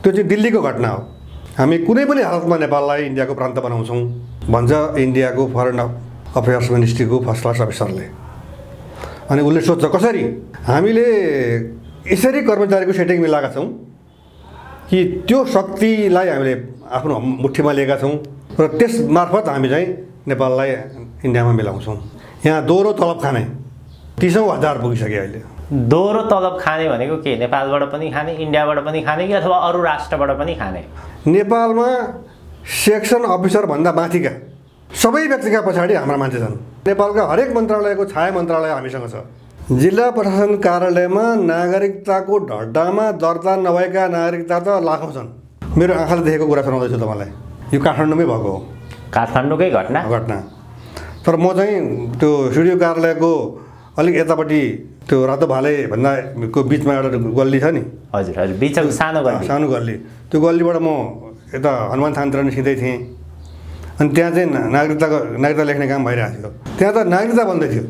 त्यो चाहिँ दिल्लीको घटना हो। हामी कुनै पनि हालतमा नेपाललाई इन्डियाको प्रान्त बनाउँछौँ भन्छ इन्डियाको फरेन अफेयर्स मिनिस्ट्रीको फर्स्ट क्लास अफिसरले। अनि उसले सोध्छ कसरी हामीले यसरी कर्मचारीको सेटिङ मिलाएका छौँ कि त्यो शक्तिलाई हामीले आफ्नो मुठीमा लिएका छौँ र त्यस मार्फत हामी चाहिँ नेपाललाई इन्डियामा मिलाउँछौँ। यहाँ दोहोरो तलब खाने 30,000 पुगिसक्यो अहिले। दोहोरो तलब खाने भनेको के? नेपालबाट पनि खाने, इन्डियाबाट पनि खाने कि अथवा अरू राष्ट्रबाट पनि खाने? नेपालमा सेक्सन अफिसर भन्दा माथिका सबै व्यक्तिका पछाडि हाम्रा मान्छे छन्। नेपालका हरेक मन्त्रालयको छाया मन्त्रालय हामीसँग छ। जिल्ला प्रशासन कार्यालयमा नागरिकताको ढड्डामा दर्ता नभएका नागरिकता त लाखौँ छन्। मेरो आँखाले देखेको कुरा सुनाउँदैछु तपाईँलाई। यो काठमाडौँमै भएको हो। काठमाडौँकै घटना? तर म चाहिँ त्यो स्टुडियो कार्यालयको अलिक यतापट्टि त्यो रातो भाले भन्दाको बिचमा एउटा गल्ली छ नि। हजुर हजुर, बिचको सानो गल्ली। त्यो गल्लीबाट म यता हनुमान थानतिर निस्किँदै थिएँ। अनि त्यहाँ चाहिँ नागरिकता लेख्ने काम भइरहेको थियो। त्यहाँ त नागरिकता बन्दै थियो।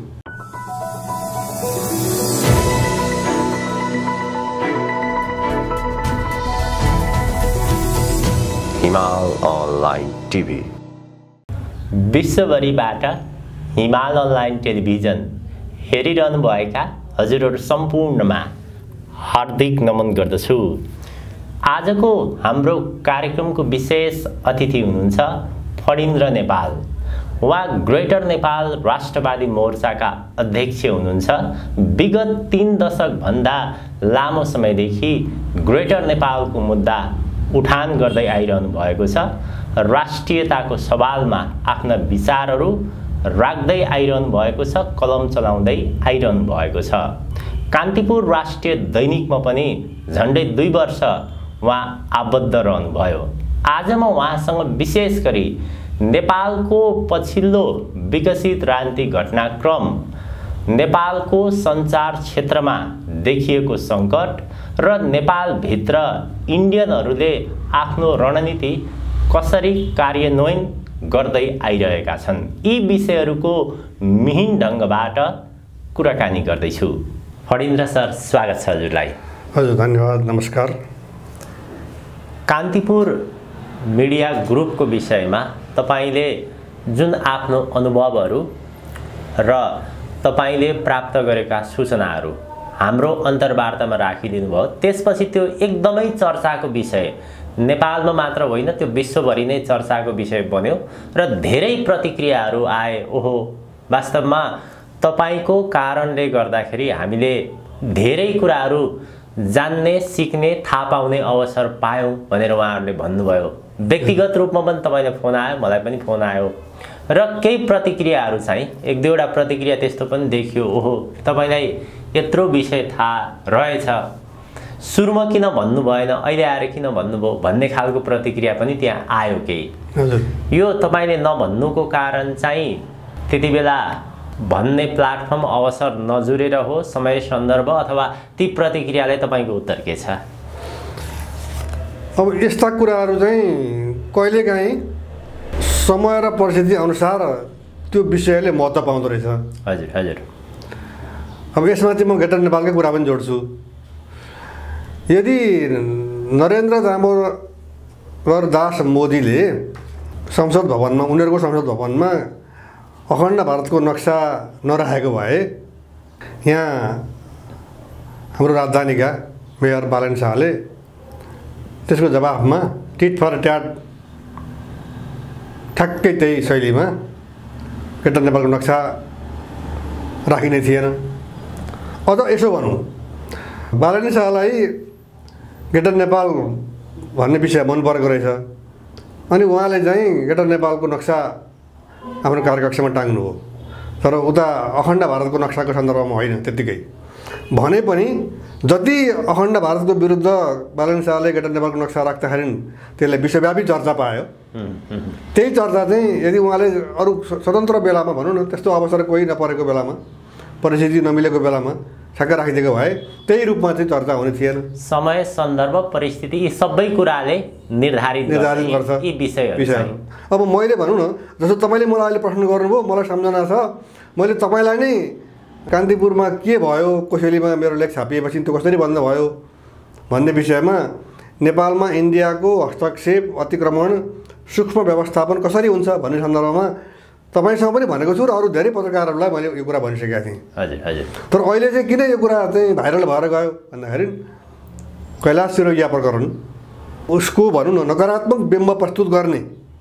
हिमाल अनलाइन टिभी। विश्वभरिबाट हिमाल अनलाइन टेलिभिजन हेरिरहनुभएका हजुरहरू सम्पूर्णमा हार्दिक नमन गर्दछु। आजको हाम्रो कार्यक्रमको विशेष अतिथि हुनुहुन्छ फणीन्द्र नेपाल। उहाँ ग्रेटर नेपाल राष्ट्रवादी मोर्चाका अध्यक्ष हुनुहुन्छ। विगत 3 दशकभन्दा लामो समयदेखि ग्रेटर नेपालको मुद्दा उठान गर्दै आइरहनु भएको छ। राष्ट्रियताको सवालमा आफ्ना विचारहरू राख्दै आइरहनु भएको छ, कलम चलाउँदै आइरहनु भएको छ। कान्तिपुर राष्ट्रिय दैनिकमा पनि झन्डै 2 वर्ष उहाँ आबद्ध रहनुभयो। आज म उहाँसँग विशेष गरी नेपालको पछिल्लो विकसित राजनीतिक घटनाक्रम, नेपालको सञ्चार क्षेत्रमा देखिएको सङ्कट र नेपालभित्र इन्डियनहरूले आफ्नो रणनीति कसरी कार्यान्वयन गर्दै आइरहेका छन्, यी विषयहरूको मिहिन ढङ्गबाट कुराकानी गर्दैछु। फणीन्द्र सर, स्वागत छ हजुरलाई। हजुर, धन्यवाद, नमस्कार। कान्तिपुर मिडिया ग्रुपको विषयमा तपाईँले जुन आफ्नो अनुभवहरू र तपाईँले प्राप्त गरेका सूचनाहरू हाम्रो अन्तर्वार्तामा राखिदिनु भयो। त्यसपछि त्यो एकदमै चर्चाको विषय, नेपालमा मात्र होइन त्यो विश्वभरि नै चर्चाको विषय बन्यो र धेरै प्रतिक्रियाहरू आए। ओहो, वास्तवमा तपाईँको कारणले गर्दाखेरि हामीले धेरै कुराहरू जान्ने, सिक्ने, थाहा पाउने अवसर पायौँ भनेर उहाँहरूले भन्नुभयो। व्यक्तिगत रूपमा पनि तपाईँले फोन आयो, मलाई पनि फोन आयो र केही प्रतिक्रियाहरू चाहिँ 1-2वटा प्रतिक्रिया त्यस्तो पनि देखियो। ओहो, तपाईँलाई यत्रो विषय थाहा रहेछ, सुरुमा किन भन्नु भएन, अहिले आएर किन भन्नुभयो भन्ने खालको प्रतिक्रिया पनि त्यहाँ आयो केही। यो तपाईँले नभन्नुको कारण चाहिँ त्यति बेला भन्ने प्लाटफर्म अवसर नजुरेर हो, समय सन्दर्भ, अथवा ती प्रतिक्रियाले तपाईँको उत्तर के छ? अब यस्ता कुराहरू चाहिँ कहिलेकाहीँ समय र परिस्थिति अनुसार त्यो विषयले महत्त्व पाउँदो रहेछ। हजुर हजुर। अब यसमा चाहिँ म ग्रेटर नेपालकै कुरा पनि जोड्छु। यदि नरेन्द्र दामोदर दास मोदीले संसद भवनमा, उनीहरूको संसद भवनमा अखण्ड भारतको नक्सा नराखेको भए यहाँ हाम्रो राजधानीका मेयर बालन शाहले त्यसको जवाफमा टिट फर ट्याट ठ्याक्कै त्यही शैलीमा ग्रेटर नेपालको नक्सा राखिने थिएन। अझ यसो भनौँ, बालन शाहलाई ग्रेटर नेपाल भन्ने विषय मन परेको रहेछ। अनि उहाँले चाहिँ ग्रेटर नेपालको नक्सा आफ्नो कार्यकक्षमा टाङ्नु हो। तर उता अखण्ड भारतको नक्साको सन्दर्भमा होइन। त्यत्तिकै भने पनि जति अखण्ड भारतको विरुद्ध बालन शाहले ग्रेटर नेपालको नक्सा राख्दाखेरि त्यसले विश्वव्यापी चर्चा पायो। त्यही चर्चा चाहिँ यदि उहाँले अरू स्वतन्त्र बेलामा, भनौँ न त्यस्तो अवसर कोही नपरेको बेलामा, परिस्थिति नमिलेको बेलामा ठ्याक्क राखिदिएको भए त्यही रूपमा चाहिँ चर्चा हुने थिएन। समय, सन्दर्भ, परिस्थिति यी सबै कुराले निर्धारित गर्छ यी विषयहरू। अब मैले भनौँ न, जस्तो तपाईँले मलाई अहिले प्रश्न गर्नुभयो, मलाई सम्झना छ मैले तपाईँलाई नै कान्तिपुरमा के भयो, कोसेलीमा मेरो लेख छापिएपछि त्यो कसरी बन्द भयो भन्ने विषयमा नेपालमा इन्डियाको हस्तक्षेप अतिक्रमण सूक्ष्म व्यवस्थापन कसरी हुन्छ भन्ने सन्दर्भमा तपाईँसँग पनि भनेको छु र अरू धेरै पत्रकारहरूलाई मैले यो कुरा भनिसकेका थिएँ। हजुर हजुर। तर अहिले चाहिँ किन यो कुरा चाहिँ भाइरल भएर गयो भन्दाखेरि कैलाश सिरोगिया प्रकरण उसको भनौँ न नकारात्मक बिम्ब प्रस्तुत गर्ने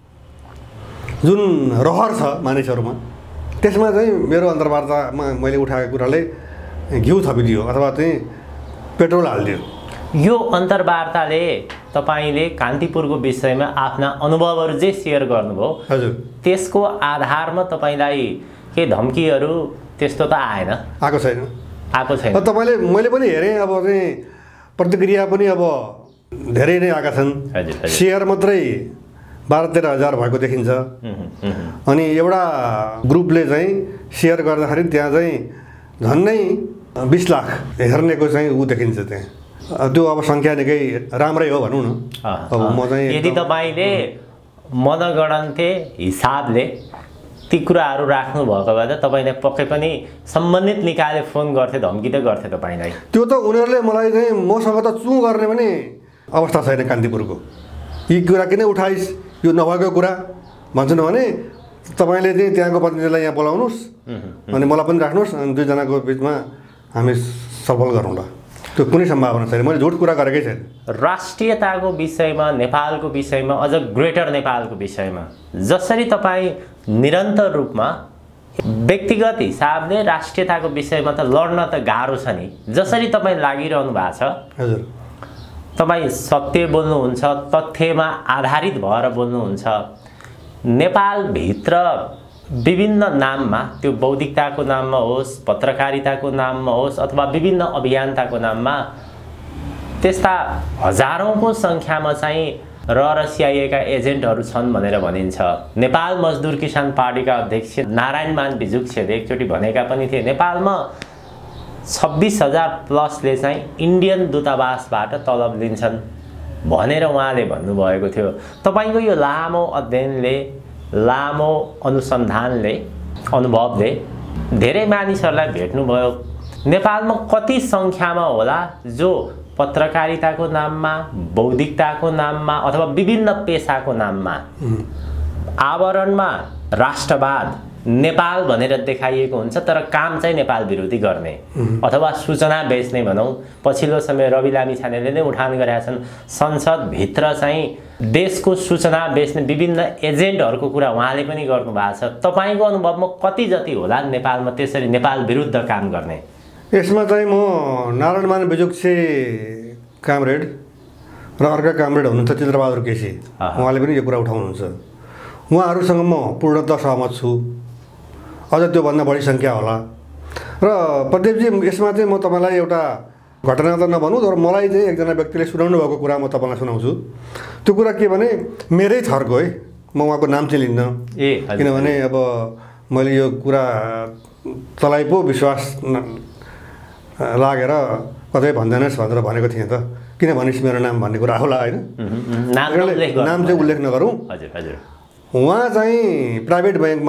जुन रहर छ मानिसहरूमा त्यसमा चाहिँ मेरो अन्तर्वार्तामा मैले उठाएको कुराले घिउ थपिदियो अथवा चाहिँ पेट्रोल हालिदियो। यो अन्तर्वार्ताले तपाईँले कान्तिपुरको विषयमा आफ्ना अनुभवहरू जे सेयर गर्नुभयो हजुर त्यसको आधारमा तपाईँलाई के धम्कीहरू त्यस्तो त आएन? आएको छैन। आएको छैन। तपाईँले मैले पनि हेरेँ अब चाहिँ प्रतिक्रिया पनि अब धेरै नै आएका छन्। हजुर। सेयर मात्रै 12-13 हजार भएको देखिन्छ। अनि एउटा ग्रुपले चाहिँ सेयर गर्दाखेरि त्यहाँ चाहिँ झन्नै 20 लाख हेर्नेको चाहिँ ऊ देखिन्छ त्यहाँ। त्यो अब सङ्ख्या निकै राम्रै हो भनौँ न। अब म चाहिँ यदि तपाईँले मनगणन्थे हिसाबले ती कुराहरू राख्नु भएको भए त तपाईँले पक्कै पनि सम्बन्धित निकायले फोन गर्थे, धम्की त गर्थे तपाईँलाई। त्यो त उनीहरूले मलाई चाहिँ मसँग त चुँ गर्ने पनि अवस्था छैन कान्तिपुरको। यी कुरा किन उठाइस्, यो नभएको कुरा भन्छन् भने तपाईँले चाहिँ त्यहाँको प्रतिनिधिलाई यहाँ बोलाउनुहोस् अनि मलाई पनि राख्नुहोस् अनि दुईजनाको बिचमा हामी सफल गरौँला। त्यो कुनै सम्भावना छैन। मैले झुट कुरा गरेकै छैन। राष्ट्रियताको विषयमा, नेपालको विषयमा, अझ ग्रेटर नेपालको विषयमा जसरी तपाईँ निरन्तर रूपमा व्यक्तिगत हिसाबले राष्ट्रियताको विषयमा त लड्न त गाह्रो छ नि, जसरी तपाईँ लागिरहनु भएको छ, हजुर तपाईँ सत्य बोल्नुहुन्छ, तथ्यमा आधारित भएर बोल्नुहुन्छ। नेपालभित्र विभिन्न नाममा, त्यो बौद्धिकताको नाममा होस्, पत्रकारिताको नाममा होस् अथवा विभिन्न अभियन्ताको नाममा त्यस्ता हजारौँको सङ्ख्यामा चाहिँ रसियाएका एजेन्टहरू छन् भनेर भनिन्छ। नेपाल मजदुर किसान पार्टीका अध्यक्ष नारायणमान भिजुक्सेले एकचोटि भनेका पनि थिए नेपालमा 26,000 प्लसले चाहिँ इन्डियन दूतावासबाट तलब लिन्छन् भनेर उहाँले भन्नुभएको थियो। तपाईँको यो लामो अध्ययनले, लामो अनुसन्धानले, अनुभवले धेरै मानिसहरूलाई भेट्नुभयो। नेपालमा कति सङ्ख्यामा होला जो पत्रकारिताको नाममा, बौद्धिकताको नाममा अथवा विभिन्न पेसाको नाममा आवरणमा राष्ट्रवाद नेपाल भनेर देखाइएको हुन्छ तर काम चाहिँ नेपाल विरोधी गर्ने अथवा सूचना बेच्ने भनौँ। पछिल्लो समय रवि लामिछानेले नै उठान गरेका छन् संसदभित्र चाहिँ देशको सूचना बेच्ने विभिन्न एजेन्टहरूको कुरा उहाँले पनि गर्नुभएको छ। तपाईँको अनुभवमा कति जति होला नेपालमा त्यसरी नेपाल विरुद्ध काम गर्ने? यसमा चाहिँ म नारायणमान भिजुक्से कामरेड र अर्का कामरेड हुनुहुन्छ चित्रबहादुर केसी, उहाँले पनि यो कुरा उठाउनुहुन्छ। उहाँहरूसँग म पूर्णतः सहमत छु। अझ त्योभन्दा बढी सङ्ख्या होला। र प्रदीपजी यसमा चाहिँ म तपाईँलाई एउटा घटना त नभनौँ तर मलाई चाहिँ एकजना व्यक्तिले सुनाउनु भएको कुरा म तपाईँलाई सुनाउँछु। त्यो कुरा के भने मेरै थरको है, म उहाँको नाम चाहिँ लिन्न किनभने अब मैले यो कुरा तँलाई पो विश्वास लागेर कतै भन्दैनस् भनेर भनेको थिएँ त, किन भनिस् मेरो नाम भन्ने कुरा होला होइन, नाम चाहिँ उल्लेख नगरौँ। उहाँ चाहिँ प्राइभेट ब्याङ्कमा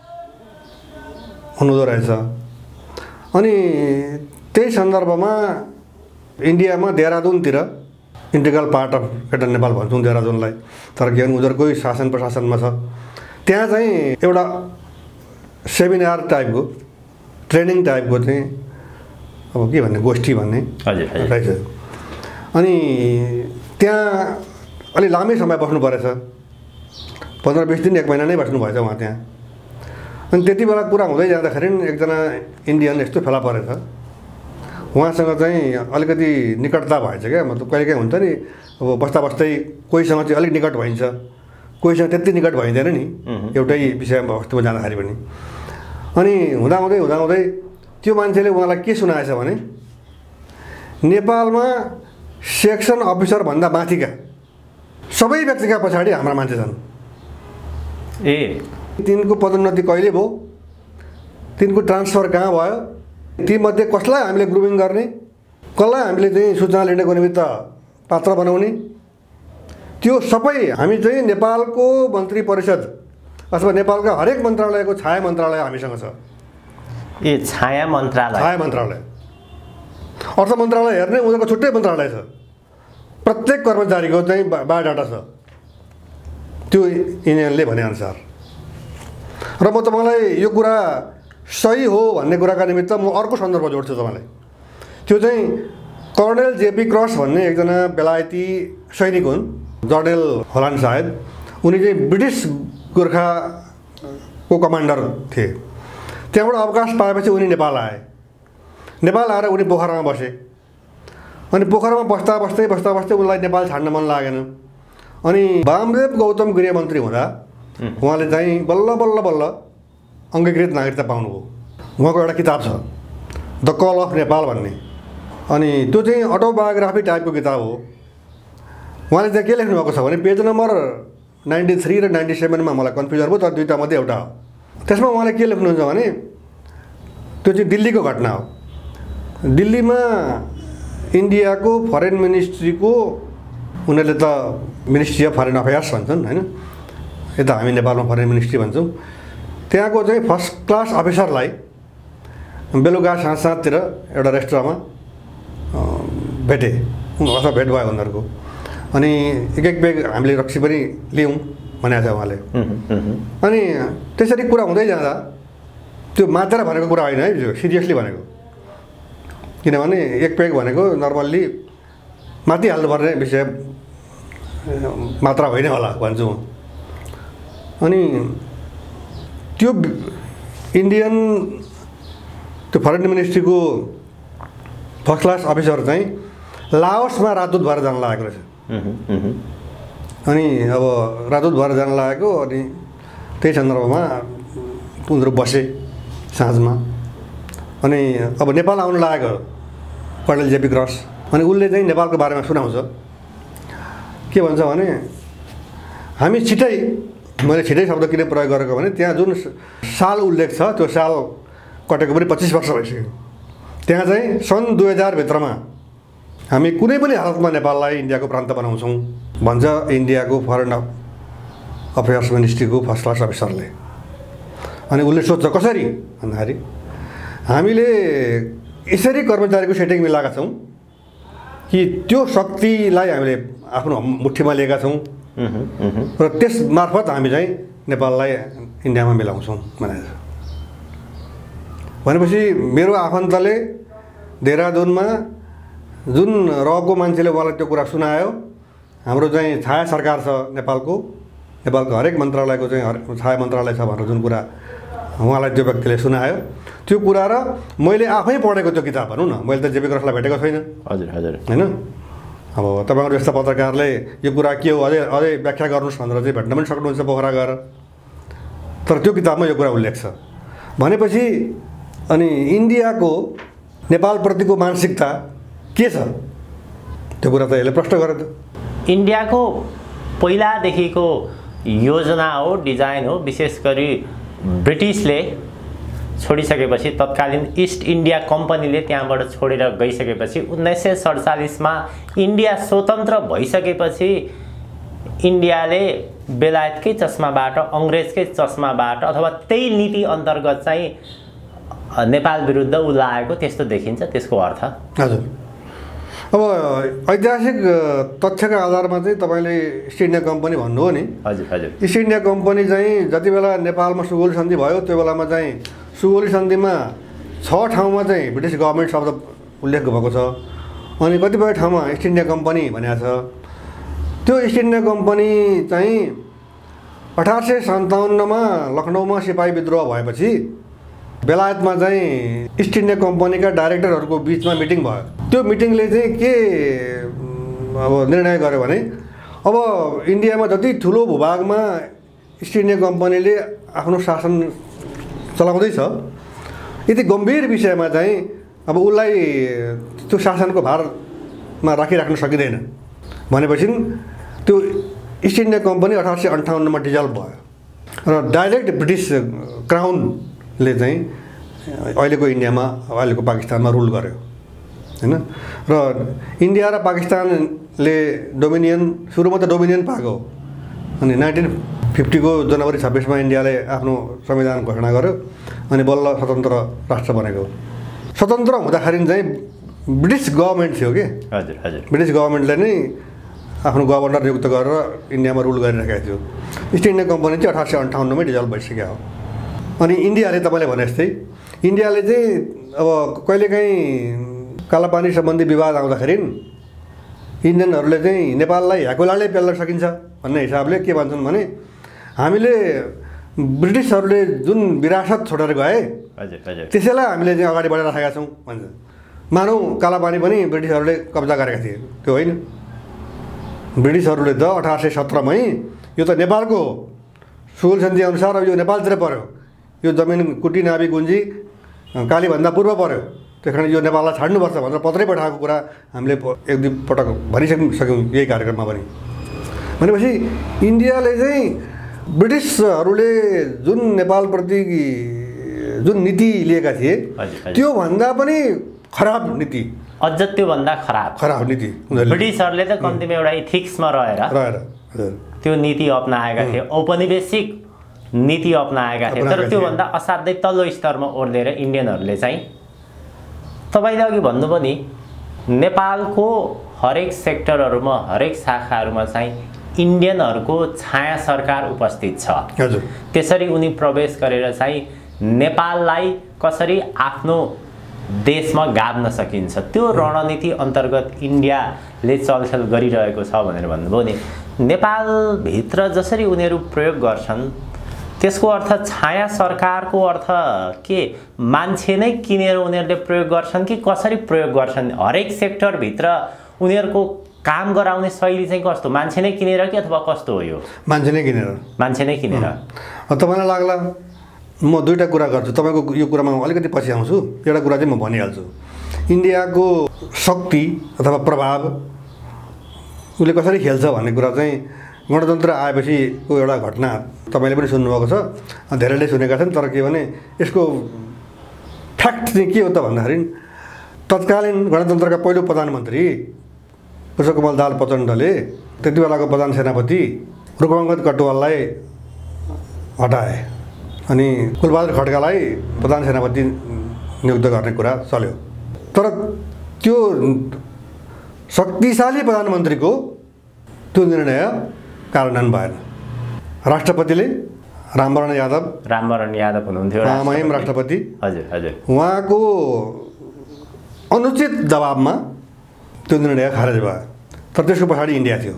हुनुहुँदो रहेछ। अनि त्यही सन्दर्भमा इन्डियामा देहरादुनतिर integral part of greater Nepal भन्छौँ देहरादुनलाई, तर के भने उनीहरूकै शासन प्रशासनमा छ। त्यहाँ चाहिँ एउटा सेमिनार टाइपको, ट्रेनिङ टाइपको चाहिँ अब के भन्ने गोष्ठी भन्ने रहेछ। अनि त्यहाँ अलि लामै समय बस्नु परेछ, 15-20 दिन 1 महिना नै बस्नु भएछ उहाँ त्यहाँ। अनि त्यति बेला कुरा हुँदै जाँदाखेरि एकजना इन्डियन यस्तो फेला परेछ, उहाँसँग चाहिँ अलिकति निकटता भएछ क्या। मतलब कहिलेकाहीँ हुन्छ नि अब बस्दा बस्दै कोहीसँग चाहिँ अलिक निकट भइन्छ, कोहीसँग त्यति निकट भइँदैन नि एउटै विषयमा वस्तुमा जाँदाखेरि पनि। अनि हुँदाहुँदै त्यो मान्छेले उहाँलाई के सुनाएछ भने नेपालमा सेक्सन अफिसर भन्दा माथिका सबै व्यक्तिका पछाडि हाम्रा मान्छे छन्। तिनको पदोन्नति कहिले भयो, तिनको ट्रान्सफर कहाँ भयो, तीमध्ये कसलाई हामीले ग्रुमिङ गर्ने, कसलाई हामीले चाहिँ सूचना लिनेको निमित्त पात्र बनाउने, त्यो सबै हामी चाहिँ नेपालको मन्त्री परिषद अथवा नेपालका हरेक मन्त्रालयको छाया मन्त्रालय हामीसँग छ। छाया मन्त्रालय, अर्थ मन्त्रालय हेर्ने उनीहरूको छुट्टै मन्त्रालय छ। प्रत्येक कर्मचारीको चाहिँ बायोडाटा छ त्यो युनियनले भनेअनुसार। र म तपाईँलाई यो कुरा सही हो भन्ने कुराका निमित्त म अर्को सन्दर्भ जोड्छु तपाईँलाई। त्यो चाहिँ कर्णेल जेपी क्रस भन्ने एकजना बेलायती सैनिक हुन्, जनरल होलान् सायद। उनी चाहिँ ब्रिटिस गोर्खाको कमान्डर थिए। त्यहाँबाट अवकाश पाएपछि उनी नेपाल आए। नेपाल आएर उनी पोखरामा बसे। अनि पोखरामा बस्दा उनलाई नेपाल छाड्न मन लागेन। अनि वामदेव गौतम गृहमन्त्री हुँदा उहाँले चाहिँ बल्ल अङ्गीकृत नागरिकता पाउनुभयो। उहाँको एउटा किताब छ द कल अफ नेपाल भन्ने। अनि त्यो चाहिँ अटोबायोग्राफी टाइपको किताब हो। उहाँले चाहिँ के लेख्नुभएको छ भने पेज नम्बर 93 र 97मा मलाई कन्फ्युजन भयो, तर दुईवटा मध्ये एउटा हो। त्यसमा उहाँले के लेख्नुहुन्छ भने त्यो चाहिँ दिल्लीको घटना हो। दिल्लीमा इन्डियाको फरेन मिनिस्ट्रीको, उनीहरूले त मिनिस्ट्री अफ फरेन अफेयर्स भन्छन् होइन, यता हामी नेपालमा फरेन मिनिस्ट्री भन्छौँ। त्यहाँको चाहिँ फर्स्ट क्लास अफिसरलाई बेलुका साँझतिर एउटा रेस्टुरेन्टमा भेटे अथवा भेट भयो उनीहरूको। अनि एक पेग हामीले रक्सी पनि लियौँ भनेको छ उहाँले। अनि त्यसरी कुरा हुँदै जाँदा त्यो मात्र भनेको कुरा होइन है, यो सिरियसली भनेको। किनभने एक पेग भनेको नर्मल्ली मातिहाल्नुपर्ने विषय मात्रा होइन होला भन्छु म। अनि त्यो इन्डियन त्यो फरेन मिनिस्ट्रीको फर्स्ट क्लास अफिसर चाहिँ लाओसमा राजदूत भएर जान लागेको रहेछ। अनि अब राजदूत भएर जान लागेको, अनि त्यही सन्दर्भमा उनीहरू बसे साँझमा। अनि अब नेपाल आउनु लागेको कर्णेल जेपी क्रस। अनि उसले चाहिँ नेपालको बारेमा सुनाउँछ। के भन्छ भने हामी छिटै, मैले छिटै शब्द किन प्रयोग गरेको भने त्यहाँ जुन साल उल्लेख छ त्यो साल कटेको पनि 25 वर्ष भइसक्यो। त्यहाँ चाहिँ सन् 2000 भित्रमा हामी कुनै पनि हालतमा नेपाललाई इन्डियाको प्रान्त बनाउँछौँ भन्छ इन्डियाको फरेन अफेयर्स मिनिस्ट्रीको फर्स्ट क्लास अफिसरले। अनि उसले सोध्छ कसरी भन्दाखेरि हामीले यसरी कर्मचारीको सेटिङ मिलाएका छौँ कि त्यो शक्तिलाई हामीले आफ्नो मुठीमा लिएका छौँ र त्यस मार्फत हामी चाहिँ नेपाललाई इन्डियामा मिलाउँछौँ भनेको। भनेपछि मेरो आफन्तले देहरादुनमा जुन रको मान्छेले उहाँलाई त्यो कुरा सुनायो, हाम्रो चाहिँ छाया सरकार छ नेपालको हरेक मन्त्रालयको चाहिँ छाया मन्त्रालय छ भनेर जुन कुरा उहाँलाई त्यो व्यक्तिले सुनायो, त्यो कुरा र मैले आफै पढेको त्यो किताब भनौँ न, मैले त जेपी क्रसलाई भेटेको छैन। हजुर हजुर होइन, अब तपाईँहरू जस्ता पत्रकारले यो कुरा के हो अझै व्याख्या गर्नुहोस् भनेर चाहिँ भेट्न पनि सक्नुहुन्छ पोखरा गएर। तर त्यो किताबमा यो कुरा उल्लेख छ। भनेपछि अनि इन्डियाको नेपालप्रतिको मानसिकता के छ त्यो कुरा त यसले प्रश्न गर्यो त। इन्डियाको पहिलादेखिको योजना हो, डिजाइन हो। विशेष गरी ब्रिटिसले छोडिसकेपछि, तत्कालीन इस्ट इन्डिया कम्पनीले त्यहाँबाट छोडेर गइसकेपछि 1947मा इन्डिया स्वतन्त्र भइसकेपछि इन्डियाले बेलायतकै चस्माबाट, अङ्ग्रेजकै चस्माबाट अथवा त्यही नीति अन्तर्गत चाहिँ नेपाल विरुद्ध उ लागेको त्यस्तो देखिन्छ त्यसको अर्थ। हजुर, अब ऐतिहासिक तथ्यका आधारमा चाहिँ तपाईँले इस्ट इन्डिया कम्पनी भन्नुभयो नि। हजुर हजुर, इस्ट इन्डिया कम्पनी चाहिँ जति बेला नेपालमा सुगौली सन्धि भयो त्यो बेलामा चाहिँ सुगौली सन्धिमा 6 ठाउँमा चाहिँ ब्रिटिस गभर्मेन्ट शब्द उल्लेख भएको छ। अनि कतिपय ठाउँमा इस्ट इन्डिया कम्पनी भनेको छ। त्यो इस्ट इन्डिया कम्पनी चाहिँ 1857मा लखनऊमा सिपाही विद्रोह भएपछि बेलायतमा चाहिँ इस्ट इन्डिया कम्पनीका डाइरेक्टरहरूको बिचमा मिटिङ भयो। त्यो मिटिङले चाहिँ के अब निर्णय गर्यो भने अब इन्डियामा जति ठुलो भूभागमा इस्ट इन्डिया कम्पनीले आफ्नो शासन चलाउँदैछ, यति गम्भीर विषयमा चाहिँ अब उसलाई त्यो शासनको भारमा राखिराख्न सकिँदैन भनेपछि त्यो इस्ट इन्डिया कम्पनी 1858मा डिजल्भ भयो र डाइरेक्ट ब्रिटिस क्राउनले चाहिँ अहिलेको इन्डियामा, अहिलेको पाकिस्तानमा रुल गर्यो होइन। र इन्डिया र पाकिस्तानले डोमिनियन, सुरुमा त डोमिनियन पाएको, अनि 1950को जनवरी 26मा इन्डियाले आफ्नो संविधान घोषणा गर्यो अनि बल्ल स्वतन्त्र राष्ट्र बनेको। स्वतन्त्र हुँदाखेरि चाहिँ ब्रिटिस गभर्मेन्ट थियो कि। हजुर हजुर, ब्रिटिस गभर्मेन्टले नै आफ्नो गभर्नर नियुक्त गरेर इन्डियामा रुल गरिरहेको थियो। इस्ट इन्डिया कम्पनी चाहिँ 1858मै डिजल्भ भइसक्यो हो। अनि इन्डियाले तपाईँले भने जस्तै इन्डियाले चाहिँ अब कहिलेकाहीँ कालापानी सम्बन्धी विवाद आउँदाखेरि इन्डियनहरूले चाहिँ नेपाललाई ह्याकोलाले पेल्न सकिन्छ भन्ने हिसाबले के भन्छन् भने हामीले ब्रिटिसहरूले जुन विरासत छोडेर गए त्यसैलाई हामीले चाहिँ अगाडि बढाइराखेका छौँ भन्छ। मानौँ कालापानी पनि ब्रिटिसहरूले कब्जा गरेका थिए, त्यो होइन। ब्रिटिसहरूले त 1817मै यो त नेपालको हो, सुल सन्धि अनुसार अब यो नेपालतिर पर्यो, यो जमिन कुटी नाभी गुन्जी कालीभन्दा पूर्व पर्यो, त्यस कारण यो नेपाललाई छाड्नुपर्छ भनेर पत्रै पठाएको कुरा हामीले एक दुई पटक भनिसक्यौँ यही कार्यक्रममा पनि। भनेपछि इन्डियाले चाहिँ ब्रिटिसहरूले जुन नेपालप्रति जुन नीति लिएका थिए त्योभन्दा पनि खराब नीति, अझ त्योभन्दा खराब नीति ब्रिटिसहरूले त कम्तीमा एउटा इथिक्समा रहेर त्यो नीति अपनाएका थिए, औपनिवेशिक नीति अपनाएका थिए। तर त्योभन्दा असाध्यै तल्लो स्तरमा ओर्लेर इन्डियनहरूले चाहिँ तपाईँले अघि भन्नुभयो नि नेपालको हरेक सेक्टरहरूमा हरेक शाखाहरूमा चाहिँ इन्डियनहरूको छाया सरकार उपस्थित छ। हजुर, त्यसरी उनी प्रवेश गरेर चाहिँ नेपाललाई कसरी आफ्नो देशमा गाड्न सकिन्छ त्यो रणनीति अन्तर्गत इन्डियाले चलखेल गरिरहेको छ भनेर भन्नुभयो नि। नेपालभित्र जसरी उनीहरू प्रयोग गर्छन् त्यसको अर्थ छाया सरकारको अर्थ के मान्छे नै किनेर उनीहरूले प्रयोग गर्छन् कि कसरी प्रयोग गर्छन्? हरेक सेक्टरभित्र उनीहरूको काम गराउने शैली चाहिँ कस्तो, मान्छे नै किनेर कि अथवा कस्तो हो? यो मान्छे नै किनेर। तपाईँलाई लाग्ला म दुईवटा कुरा गर्छु, तपाईँको यो कुरामा अलिकति पछि आउँछु। एउटा कुरा चाहिँ म भनिहाल्छु, इन्डियाको शक्ति अथवा प्रभाव उसले कसरी खेल्छ भन्ने कुरा चाहिँ गणतन्त्र आएपछिको एउटा घटना तपाईँले पनि सुन्नुभएको छ, धेरैले सुनेका छन्। तर के भने यसको फ्याक्ट चाहिँ के हो त भन्दाखेरि तत्कालीन गणतन्त्रका पहिलो प्रधानमन्त्री पुष्पकमल दाहाल प्रचण्डले त्यति बेलाको प्रधान सेनापति रुकमङ्गत कटुवाललाई हटाए अनि कुलबहादुर खड्कालाई प्रधान सेनापति नियुक्त गर्ने कुरा चल्यो। तर त्यो शक्तिशाली प्रधानमन्त्रीको त्यो निर्णय कार्यान्वयन भएन। राष्ट्रपतिले रामवरण यादव हुनुहुन्थ्यो, महामहिम राष्ट्रपति। हजुर, उहाँको अनुचित दबाबमा त्यो निर्णय खारेज भयो। तर त्यसको पछाडि इन्डिया थियो।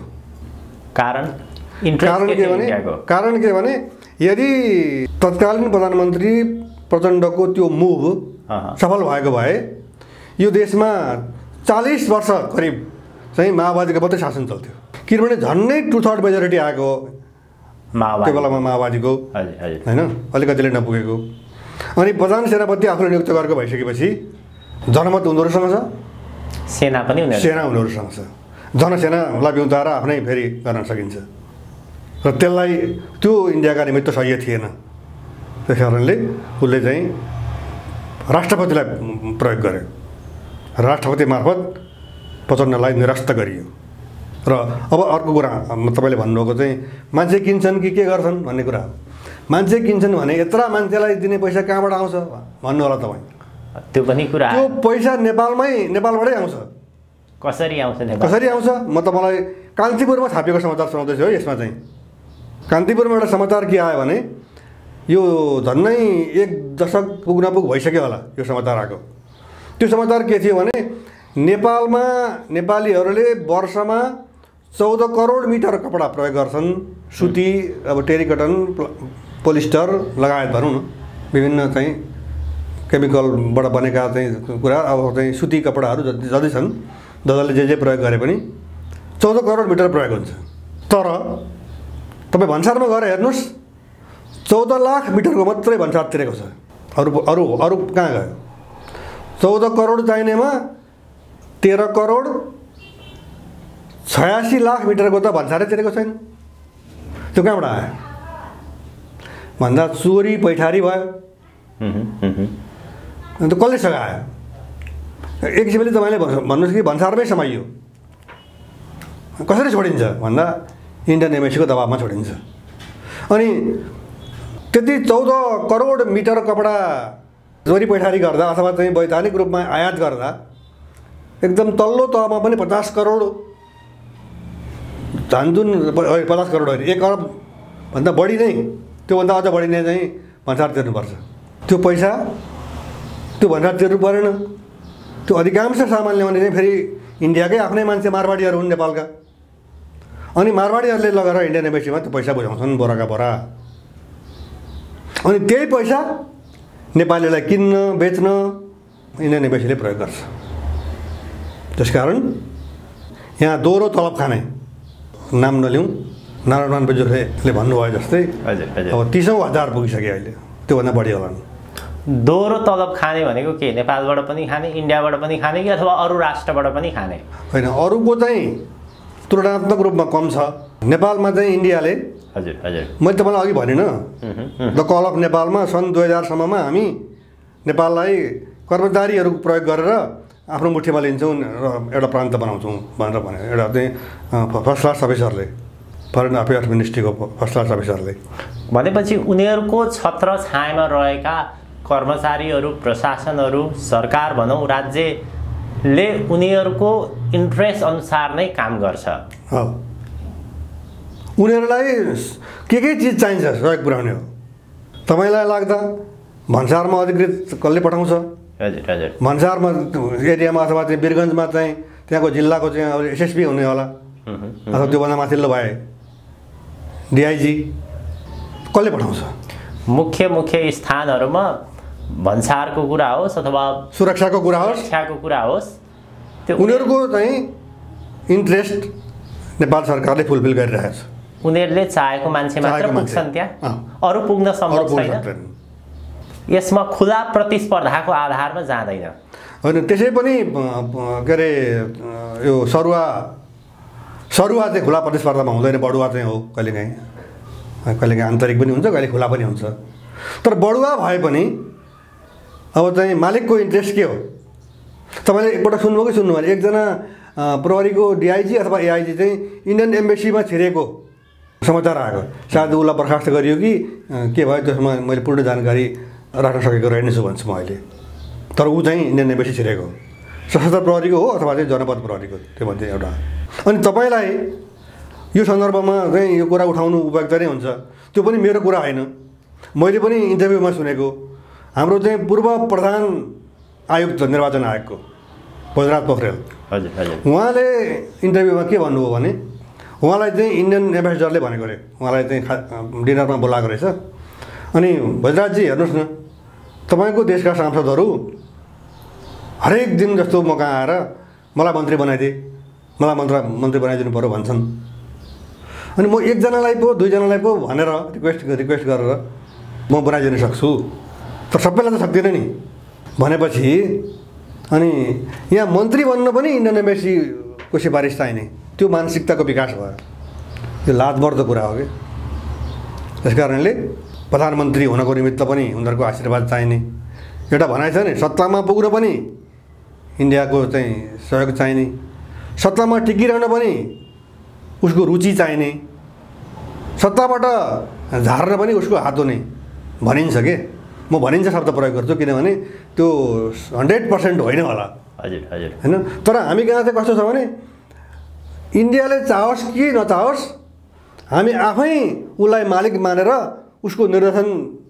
कारण के भने यदि तत्कालीन प्रधानमन्त्री प्रचण्डको त्यो मुभ सफल भएको भए यो देशमा 40 वर्ष करिब चाहिँ माओवादीको मात्रै शासन चल्थ्यो। किनभने झन्नै 2/3 मेजोरिटी आएको त्यो बेलामा माओवादीको, होइन, अलिकतिले नपुगेको। अनि प्रधान सेनापति आफूले नियुक्त गरेको भइसकेपछि जनमत उनीहरूसँग छ, सेना उनीहरूसँग छ। जनसेनालाई बिउताएर आफ्नै फेरि गर्न सकिन्छ र त्यसलाई त्यो इन्डियाका निमित्त सही थिएन। त्यस कारणले उसले चाहिँ राष्ट्रपतिलाई प्रयोग गर्यो, राष्ट्रपति मार्फत प्रचण्डलाई निरस्त गरियो। र अब अर्को कुरा तपाईँले भन्नुभएको चाहिँ मान्छे किन्छन् कि के गर्छन् भन्ने कुरा हो। मान्छे किन्छन् भने यत्रा मान्छेलाई दिने पैसा कहाँबाट आउँछ भन्नु होला तपाईँ? त्यो पनि कुरा, त्यो पैसा नेपालबाटै आउँछ। कसरी आउँछ? म तपाईँलाई कान्तिपुरमा छापिएको समाचार सुनाउँदैछु है। यसमा चाहिँ कान्तिपुरमा एउटा समाचार के आयो भने यो झन्नै 1 दशक पुग्न भइसक्यो होला यो समाचार आएको। त्यो समाचार के थियो भने नेपालमा नेपालीहरूले वर्षमा 14 करोड मिटर कपडा प्रयोग गर्छन्। सुती, अब टेरिकटन, पोलिस्टर लगायत भनौँ न, विभिन्न चाहिँ केमिकलबाट बनेका चाहिँ कुरा। अब चाहिँ सुती कपडाहरू जति छन् जसले जे प्रयोग गरे पनि 14 करोड मिटर प्रयोग हुन्छ। तर तपाईँ भन्सारमा गएर हेर्नुहोस् 14 लाख मिटरको मात्रै भन्सार तिरेको छ। अरू कहाँ गयो? 14 करोड चाहिनेमा 13 करोड 86 लाख मिटरको त भन्सारै तिरेको छैन। त्यो कहाँबाट आयो भन्दा चोरी पैठारी भयो। अन्त कसले सघायो? एक किसिमले तपाईँले भन्नुहोस् कि भन्सारमै समाइयो। कसरी छोडिन्छ भन्दा इन्डियन एमएसीको दबाबमा छोडिन्छ। अनि त्यति 14 करोड मिटर कपडा चोरी पैठारी गर्दा अथवा चाहिँ वैधानिक रूपमा आयात गर्दा एकदम तल्लो तहमा पनि 50 करोड धन जुन 50 करोड होइन 1 अरब भन्दा बढी नै त्योभन्दा अझ बढी नै चाहिँ भन्सार तिर्नुपर्छ। त्यो पैसा त्यो भन्सार तिर्नु परेन। त्यो अधिकांश सामान ल्याउने चाहिँ फेरि इन्डियाकै आफ्नै मान्छे मारवाडीहरू हुन् नेपालका। अनि मारवाडीहरूले लगेर इन्डियन एम्बेसीमा त्यो पैसा बुझाउँछन् बोराका बोरा। अनि त्यही पैसा नेपालीलाई किन्न बेच्न इन्डियन एम्बेसीले प्रयोग गर्छ। त्यसकारण यहाँ दोहोरो तलब खाने नाम नलिउँ, नारायण बेजुरले भन्नुभयो जस्तै अब 30औं हजार पुगिसक्यो अहिले, त्योभन्दा बढी होला। दोहोरो तलब खाने भनेको के? नेपालबाट पनि खाने, इन्डियाबाट पनि खाने कि अथवा अरू राष्ट्रबाट पनि खाने? होइन, अरूको चाहिँ तुलनात्मक रूपमा कम छ। नेपालमा चाहिँ इन्डियाले हजुर हजुर मैले तपाईँलाई अघि भनिनँ द कल अफ नेपालमा सन् 2000 सम्ममा हामी नेपाललाई कर्मचारीहरू प्रयोग गरेर आफ्नो मुठीमा लिन्छौँ र एउटा प्रान्त बनाउँछौँ भनेर भने एउटा चाहिँ फर्स्ट क्लास अफिसरले, फरेन अफेयर्स मिनिस्ट्रीको फर्स्ट क्लास अफिसरले भनेपछि उनीहरूको छत्र छायामा रहेका कर्मचारीहरू, प्रशासनहरू, सरकार भनौँ, राज्यले उनीहरूको इन्ट्रेस्ट अनुसार नै काम गर्छ। उनीहरूलाई के चिज चाहिन्छ सहयोग पुर्याउने हो। तपाईँलाई लाग्दा भन्सारमा अधिकृत कसले पठाउँछ? हजुर हजुर भन्सारमा एरियामा अथवा चाहिँ वीरगन्जमा चाहिँ त्यहाँको जिल्लाको चाहिँ एसएसपी हुने होला अथवा त्योभन्दा माथिल्लो भए डिआइजी कसले पठाउँछ? मुख्य स्थानहरूमा भन्सारको कुरा होस् अथवा सुरक्षाको कुरा होस् त्यो उनीहरूको चाहिँ इन्ट्रेस्ट नेपाल सरकारले फुलफिल गरिरहेको छ। उनीहरूले चाहेको मान्छे मात्र पुग्छन् त्यहाँ, अरू पुग्न सम्भव छैन। यसमा खुला प्रतिस्पर्धाको आधारमा जाँदैन। होइन, त्यसै पनि के अरे यो सरुवा चाहिँ खुला प्रतिस्पर्धामा हुँदैन, बढुवा चाहिँ हो। कहिलेकाहीँ आन्तरिक पनि हुन्छ, कहिले खुला पनि हुन्छ। तर बढुवा भए पनि अब चाहिँ मालिकको इन्ट्रेस्ट के हो? तपाईँले एकपल्ट सुन्नुभयो कि सुन्नुभयो? एकजना प्रहरीको डिआइजी अथवा एआइजी चाहिँ इन्डियन एम्बेसीमा छिरेको समाचार आएको। सायद उसलाई बर्खास्त गरियो कि के भयो, त्यसमा मैले पूर्ण जानकारी राख्न सकेको रहेनछु भन्छु म अहिले। तर ऊ चाहिँ इन्डियन एम्बेसी छिरेको सशस्त्र प्रहरीको हो अथवा चाहिँ जनपद प्रहरीको, त्योमध्ये एउटा। अनि तपाईँलाई यो सन्दर्भमा चाहिँ यो कुरा उठाउनु उपयुक्त नै हुन्छ। त्यो पनि मेरो कुरा होइन, मैले पनि इन्टरभ्यूमा सुनेको। हाम्रो चाहिँ पूर्व प्रधान आयुक्त निर्वाचन आयोगको बैजनाथ पोखरेल, उहाँले इन्टरभ्यूमा के भन्नुभयो भने उहाँलाई चाहिँ इन्डियन एम्बेसडरले भनेको अरे, उहाँलाई चाहिँ डिनरमा बोलाएको रहेछ। अनि बैजनाथजी हेर्नुहोस् न, तपाईँको देशका सांसदहरू हरेक दिन जस्तो म कहाँ आएर मलाई मन्त्री बनाइदिए, मलाई मन्त्री बनाइदिनु पऱ्यो भन्छन्। अनि म एकजनालाई पो दुईजनालाई पो भनेर रिक्वेस्ट गरेर म बनाइदिन सक्छु, तर सबैलाई त सक्दिनँ नि भनेपछि अनि यहाँ मन्त्री बन्न पनि इन्डियन एम्बेसीको सिफारिस चाहिने, त्यो मानसिकताको विकास भयो। यो लाजमर्दो कुरा हो कि। त्यस कारणले प्रधानमन्त्री हुनको निमित्त पनि उनीहरूको आशीर्वाद चाहिने एउटा भनाइ छ नि, सत्तामा पुग्न पनि इन्डियाको चाहिँ सहयोग चाहिने, सत्तामा टिकिरहन पनि उसको रुचि चाहिने, सत्ताबाट झार्न पनि उसको हात हुने भनिन्छ के। म भनिन्छ शब्द प्रयोग गर्छु किनभने त्यो 100% होइन होला। हजुर हजुर होइन, तर हामी कहाँ चाहिँ कस्तो छ भने इन्डियाले चाहोस् कि नचाहोस् हामी आफै उसलाई मालिक मानेर उसको निर्देशन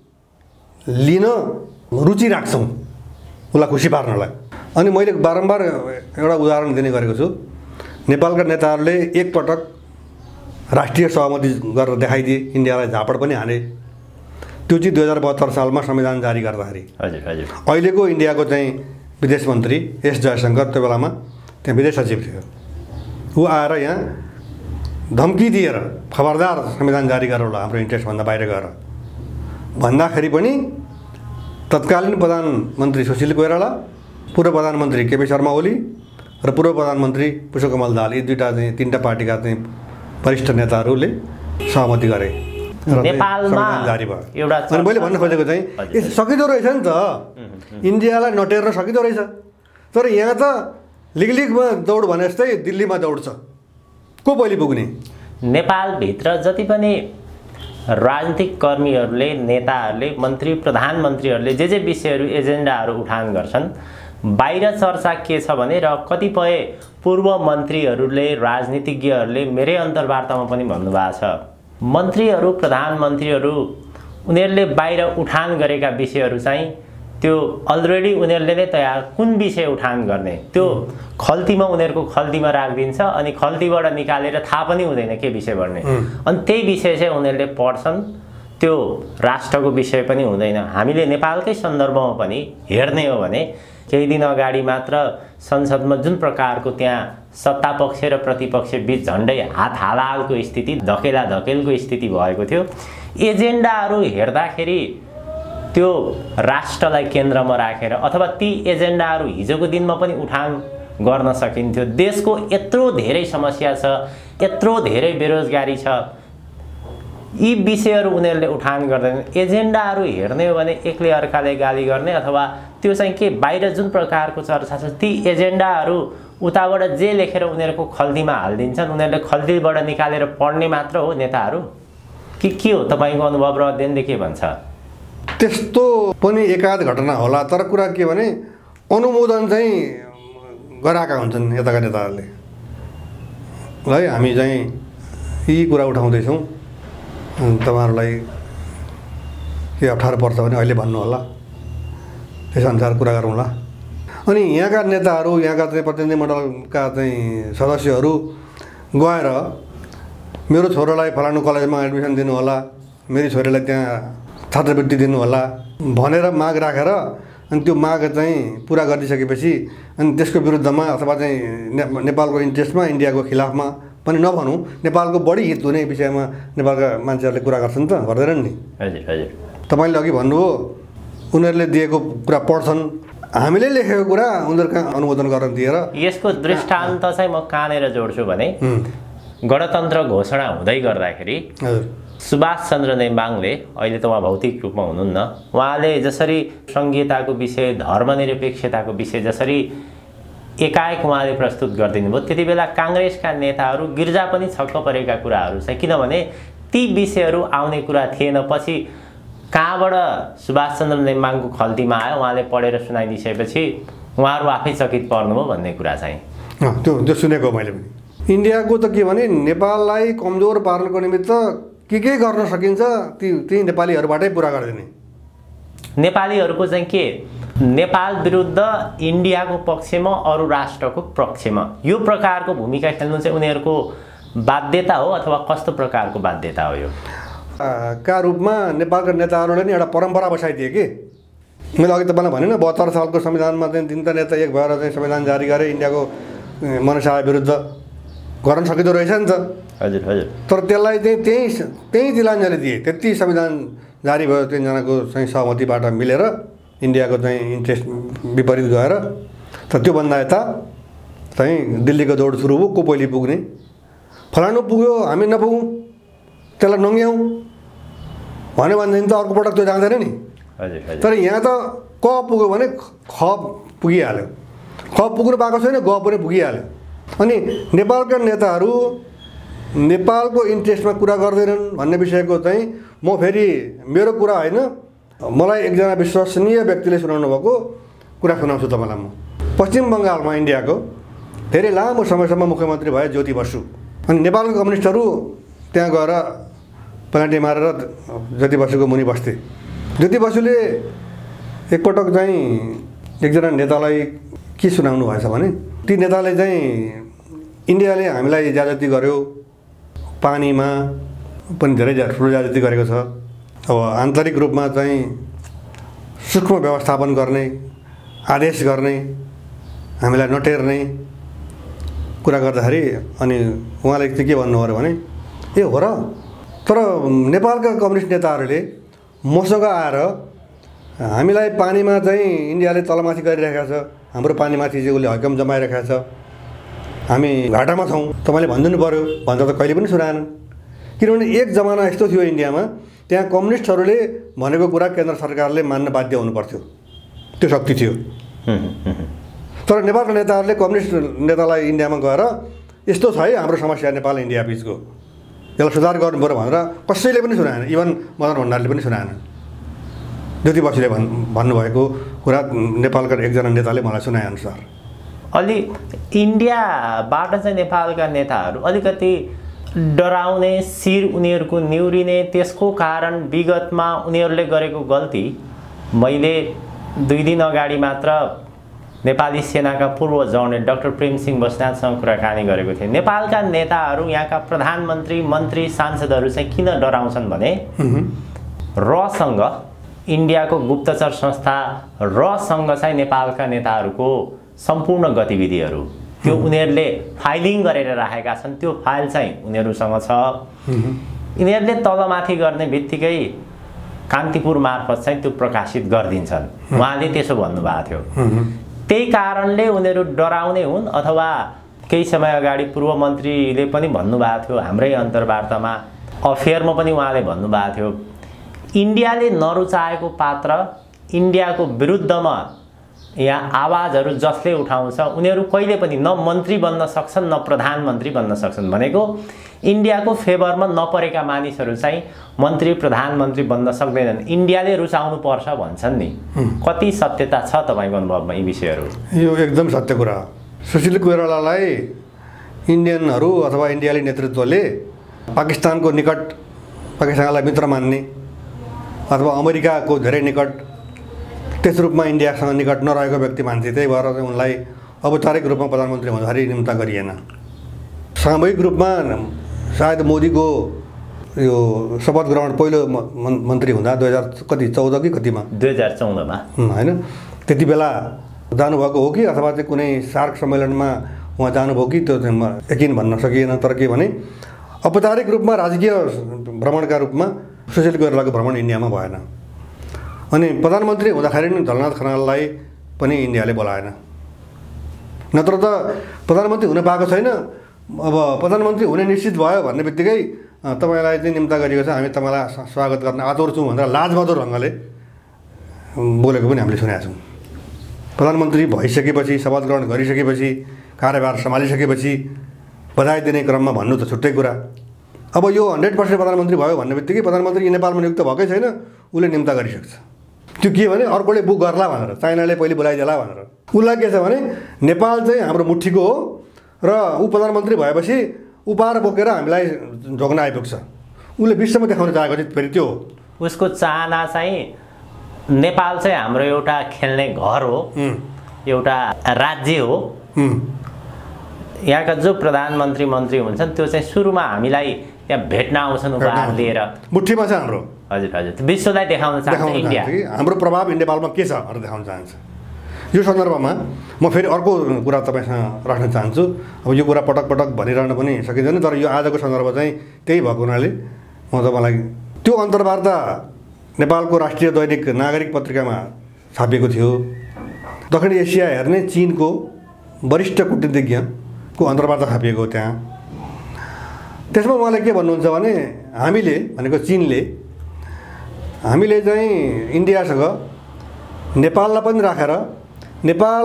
लिन रुचि राख्छौँ उसलाई खुसी पार्नलाई। अनि मैले बारम्बार एउटा उदाहरण दिने गरेको छु। नेपालका नेताहरूले एकपटक राष्ट्रिय सहमति गरेर देखाइदिए, इन्डियालाई झापड पनि हाने। त्यो चाहिँ 2072 सालमा संविधान जारी गर्दाखेरि। हजुर हजुर अहिलेको इन्डियाको चाहिँ विदेश मन्त्री एस जयशङ्कर त्यो बेलामा त्यहाँ विदेश सचिव थियो। ऊ आएर यहाँ धम्की दिएर खबरदार संविधान जारी गरेर होला, हाम्रो इन्ट्रेस्टभन्दा बाहिर गएर भन्दाखेरि पनि तत्कालीन प्रधानमन्त्री सुशील कोइराला, पूर्व प्रधानमन्त्री केपी शर्मा ओली र पूर्व प्रधानमन्त्री पुष्पकमल दाहाल, यी तीनटा पार्टीका चाहिँ वरिष्ठ नेताहरूले सहमति गरे। नेपालमा जारी भयो। अनि मैले भन्न खोजेको चाहिँ सकिँदो रहेछ नि त, इन्डियालाई नटेर्न सकिँदो रहेछ। तर यहाँ त लिगलिगमा दौड भने जस्तै दिल्लीमा दौड छ, को पहिले पुग्ने? नेपालभित्र जति पनि राजनीतिक कर्मीहरूले, नेताहरूले, मन्त्री प्रधानमन्त्रीहरूले जे विषयहरू एजेन्डाहरू उठान गर्छन् बाहिर चर्चा के छ भने र कतिपय पूर्व मन्त्रीहरूले राजनीतिज्ञहरूले मेरै अन्तर्वार्तामा पनि भन्नुभएको छ मन्त्रीहरू प्रधानमन्त्रीहरू उनीहरूले बाहिर उठान गरेका विषयहरू चाहिँ त्यो अलरेडी उनीहरूले नै तयार कुन विषय उठान गर्ने त्यो खल्तीमा उनीहरूको खल्तीमा राखिदिन्छ अनि खल्तीबाट निकालेर थाहा पनि हुँदैन के विषय गर्ने अनि त्यही विषय चाहिँ उनीहरूले पढ्छन् त्यो राष्ट्रको विषय पनि हुँदैन हामीले नेपालकै सन्दर्भमा पनि हेर्ने हो भने केही दिन अगाडि मात्र संसदमा जुन प्रकारको त्यहाँ सत्तापक्ष र प्रतिपक्ष बीच झन्डै हात हालहालको स्थिति धकेलको स्थिति भएको थियो एजेन्डाहरू हेर्दाखेरि त्यो राष्ट्रलाई केन्द्रमा राखेर अथवा ती एजेन्डाहरू हिजोको दिनमा पनि उठान गर्न सकिन्थ्यो देशको यत्रो धेरै समस्या छ यत्रो धेरै बेरोजगारी छ यी विषयहरू उनीहरूले उठान गर्दैनन् एजेन्डाहरू हेर्ने हो भने एकले अर्काले गाली गर्ने अथवा त्यो चाहिँ के बाहिर जुन प्रकारको चर्चा छ ती एजेन्डाहरू उताबाट जे लेखेर उनीहरूको खल्तीमा हालिदिन्छन् उनीहरूले खल्तीबाट निकालेर पढ्ने मात्र हो नेताहरू के हो तपाईँको अनुभव र अध्ययनले के भन्छ त्यस्तो पनि एकाध घटना होला तर कुरा के भने अनुमोदन चाहिँ गराएका हुन्छन् यताका नेताहरूले है हामी चाहिँ यी कुरा उठाउँदैछौँ तपाईहरुलाई के अप्ठ्यारो पर्छ भने अहिले भन्नु होला त्यसअनुसार कुरा गरौँला अनि यहाँका नेताहरू यहाँका चाहिँ प्रतिनिधिमण्डलका चाहिँ सदस्यहरू गएर मेरो छोरालाई फलानु कलेजमा एडमिसन दिनु होला मेरी छोरीलाई त्यहाँ छात्रवृत्ति दिनु होला भनेर माग राखेर अनि त्यो माग चाहिँ पुरा गरिसकेपछि अनि त्यसको विरुद्धमा अथवा चाहिँ नेपालको इन्ट्रेस्टमा इन्डियाको खिलाफमा पनि नभनौँ नेपालको बढी हित हुने विषयमा नेपालका मान्छेहरूले कुरा गर्छन् त गर्दैनन् नि हजुर हजुर तपाईले अघि भन्नुभयो उनीहरूले दिएको कुरा पढ्छन् हामीले लेखेको कुरा उनीहरुका अनुमोदन गर्न दिएर यसको दृष्टान्त चाहिँ म कहाँनेर जोड्छु भने गणतन्त्र घोषणा हुँदै गर्दाखेरि सुभाष चन्द्र नेम्बाङले अहिले त उहाँ भौतिक रूपमा हुनुहुन्न उहाँले जसरी संघीयताको विषय धर्मनिरपेक्षताको विषय जसरी एकाएक उहाँले प्रस्तुत गरिदिनु भयो त्यति बेला कांग्रेसका नेताहरू गिर्जा पनि छक्क परेका कुराहरू छ किनभने ती विषयहरू आउने कुरा थिएन पछि कहाँबाट सुभाष चन्द्र नेम्बाङको खल्तीमा आयो उहाँले पढेर सुनाइदिएपछि उहाँहरू आफै चकित पर्नुभयो भन्ने कुरा चाहिँ त्यो सुनेको मैले पनि इन्डियाको त के भने नेपाललाई कमजोर पार्नको निमित्त के गर्न सकिन्छ ती नेपालीहरूबाटै पुरा गरिदिने नेपालीहरूको चाहिँ के नेपाल विरुद्ध इन्डियाको पक्षमा अरू राष्ट्रको पक्षमा यो प्रकारको भूमिका खेल्नु चाहिँ उनीहरूको बाध्यता हो अथवा कस्तो प्रकारको बाध्यता हो यो का रूपमा नेपालका नेताहरूले नि एउटा परम्परा बसाइदिए कि मैले अघि तपाईँलाई भने न 72 सालको संविधानमा चाहिँ तिनवटा नेता एक भएर चाहिँ संविधान जारी गरे इन्डियाको मनसा विरुद्ध गर्न सकिँदो रहेछ नि त हजुर हजुर तर त्यसलाई चाहिँ त्यही तिलाञ्जली दिए त्यति संविधान जारी भयो तीनजनाको चाहिँ सहमतिबाट मिलेर इन्डियाको चाहिँ इन्ट्रेस्ट विपरीत गएर तर त्योभन्दा यता चाहिँ दिल्लीको दौड सुरु भयो को पहिले पुग्ने फलानु पुग्यो हामी नपुगौँ त्यसलाई नङ्ग्याउँ भन्यो भनेदेखि त अर्को पटक त्यो जाँदैन नि तर यहाँ त क पुग्यो भने ख पुगिहाल्यो ख पुग्नु पाएको छैन ग पनि पुगिहाल्यो अनि नेपालका नेताहरू नेपालको इन्ट्रेस्टमा कुरा गर्दैनन् भन्ने विषयको चाहिँ म फेरि मेरो कुरा होइन मलाई एकजना विश्वसनीय व्यक्तिले सुनाउनु भएको कुरा सुनाउँछु तपाईँलाई म पश्चिम बङ्गालमा इन्डियाको धेरै लामो समयसम्म मुख्यमन्त्री भए ज्योति बसु अनि नेपालको कम्युनिस्टहरू त्यहाँ गएर प्लान्टे मारेर ज्योति बसुको मुनि बस्थे ज्योति बसुले एकपटक चाहिँ एकजना नेतालाई के सुनाउनु भएछ भने ती नेताले चाहिँ इन्डियाले हामीलाई ज्यादती गर्यो पानीमा पनि धेरै ठुलो ज्यादती गरेको छ अब आन्तरिक रूपमा चाहिँ सूक्ष्म व्यवस्थापन गर्ने आदेश गर्ने हामीलाई नटेर्ने कुरा गर्दाखेरि अनि उहाँले चाहिँ के भन्नुभयो भने ए हो र तर नेपालका कम्युनिस्ट नेताहरूले मसँग आएर हामीलाई पानीमा चाहिँ इन्डियाले तलमाथि गरिरहेको छ हाम्रो पानीमाथि चाहिँ उसले हकम जमाइरहेको छ हामी घाटामा छौँ तपाईँले भनिदिनु पर्यो भन्दा त कहिले पनि सुनाएनन् किनभने एक जमाना यस्तो थियो इन्डियामा त्यहाँ कम्युनिस्टहरूले भनेको कुरा केन्द्र सरकारले मान्न बाध्य हुनुपर्थ्यो त्यो शक्ति थियो तर नेपालका नेताहरूले कम्युनिस्ट नेतालाई इन्डियामा गएर यस्तो छ है हाम्रो समस्या नेपाल इन्डिया बिचको यसलाई सुधार गर्नु पर्यो भनेर कसैले पनि सुनाएन इभन मदन भण्डारीले पनि सुनाएन ज्योति बसुले भन्नुभएको कुरा नेपालका एकजना नेताले मलाई सुनाएअनुसार। अलि इन्डियाबाट चाहिँ नेपालका नेताहरू अलिकति डराउने, शिर उनीहरूको निहुरिने, त्यसको कारण विगतमा उनीहरूले गरेको गल्ती। मैले 2 दिन अगाडि मात्र नेपाली सेनाका पूर्व जनरल डाक्टर प्रेमसिंह बस्नेतसँग कुराकानी गरेको थिएँ। नेपालका नेताहरू, यहाँका प्रधानमन्त्री, मन्त्री, सांसदहरू चाहिँ किन डराउँछन् भने रसँग, इन्डियाको गुप्तचर संस्था रसँग चाहिँ नेपालका नेताहरूको सम्पूर्ण गतिविधिहरू त्यो उनीहरूले फाइलिङ गरेर राखेका छन्। त्यो फाइल चाहिँ उनीहरूसँग छ। यिनीहरूले तलमाथि गर्ने बित्तिकै कान्तिपुर मार्फत चाहिँ त्यो प्रकाशित गरिदिन्छन्। उहाँले त्यसो भन्नुभएको थियो। त्यही कारणले उनीहरू डराउने हुन्, अथवा केही समय अगाडि पूर्व मन्त्रीले पनि भन्नुभएको थियो हाम्रै अन्तर्वार्तामा, अफेयरमा पनि उहाँले भन्नुभएको थियो, इन्डियाले नरुचाएको पात्र, इन्डियाको विरुद्धमा यहाँ आवाजहरू जसले उठाउँछ उनीहरू कहिले पनि न मन्त्री बन्न सक्छन् न प्रधानमन्त्री बन्न सक्छन्। भनेको इन्डियाको फेभरमा नपरेका मानिसहरू चाहिँ मन्त्री प्रधानमन्त्री बन्न सक्दैनन्, इन्डियाले रुचाउनु पर्छ भन्छन् नि। कति सत्यता छ तपाईँको अनुभवमा यी विषयहरू? यो एकदम सत्य कुरा। सुशील कोइरालालाई इन्डियनहरू अथवा इन्डियाली नेतृत्वले पाकिस्तानको निकट, पाकिस्तानलाई मित्र मान्ने अथवा अमेरिकाको धेरै निकट, त्यस रूपमा इन्डियासँग निकट नरहेको व्यक्ति मान्छे। त्यही भएर चाहिँ उनलाई औपचारिक रूपमा प्रधानमन्त्री हुँदाखेरि निम्ता गरिएन। सामूहिक रूपमा सायद मोदीको यो शपथ ग्रहण पहिलो मन्त्री हुँदा 2014 कि कतिमा, 2014मा होइन, त्यति बेला जानुभएको हो कि अथवा चाहिँ कुनै सार्क सम्मेलनमा उहाँ जानुभयो कि त्यो चाहिँ यकिन भन्न सकिएन। तर के भने औपचारिक रूपमा राजकीय भ्रमणका रूपमा सुशील कोइरालाको भ्रमण इन्डियामा भएन। अनि प्रधानमन्त्री हुँदाखेरि नि झलनाथ खनाललाई पनि इन्डियाले बोलाएन। नत्र त प्रधानमन्त्री हुन पाएको छैन, अब प्रधानमन्त्री हुने निश्चित भयो भन्ने बित्तिकै तपाईँलाई चाहिँ निम्ता गरिएको छ, हामी तपाईँलाई स्वागत गर्न आतुर छौँ भनेर लाजबहादुर ढङ्गले बोलेको पनि हामीले सुनेका छौँ। प्रधानमन्त्री भइसकेपछि, शपथ ग्रहण गरिसकेपछि, कार्यभार सम्हालिसकेपछि बधाई दिने क्रममा भन्नु त छुट्टै कुरा। अब यो 100% प्रधानमन्त्री भयो भन्ने बित्तिकै प्रधानमन्त्री नेपालमा नियुक्त भएकै छैन, उसले निम्ता गरिसक्छ। त्यो के भने अर्कोले बुक गर्ला भनेर, चाइनाले पहिले बोलाइदेला भनेर। उसलाई के छ भने नेपाल चाहिँ हाम्रो मुठीको हो र ऊ प्रधानमन्त्री भएपछि उपाएर बोकेर हामीलाई झोक्न आइपुग्छ। उसले विश्वमा देखाउन चाहेको चाहिँ फेरि त्यो हो। उसको चाहना चाहिँ नेपाल चाहिँ हाम्रो एउटा खेल्ने घर हो, एउटा राज्य हो। यहाँका जो प्रधानमन्त्री मन्त्री हुन्छन् त्यो चाहिँ सुरुमा हामीलाई त्यहाँ भेट्न आउँछन् उपहार लिएर। मुठीमा छ हाम्रो। हजुर हजुर, विश्वलाई देखाउन चाहन्छ इन्डिया, हाम्रो प्रभाव नेपालमा के छ भनेर देखाउन चाहन्छ। यो सन्दर्भमा म फेरि अर्को कुरा तपाईँसँग राख्न चाहन्छु। अब यो कुरा पटक पटक भनिरहन पनि सकिँदैन, तर यो आजको सन्दर्भ चाहिँ त्यही भएको हुनाले म तपाईँलाई त्यो अन्तर्वार्ता नेपालको राष्ट्रिय दैनिक नागरिक पत्रिकामा छापिएको थियो। दक्षिण एसिया हेर्ने चीनको वरिष्ठ कूटनीतिज्ञको अन्तर्वार्ता छापिएको त्यहाँ। त्यसमा उहाँले के भन्नुहुन्छ भने हामीले भनेको चीनले हामीले चाहिँ इन्डियासँग नेपाललाई पनि राखेर नेपाल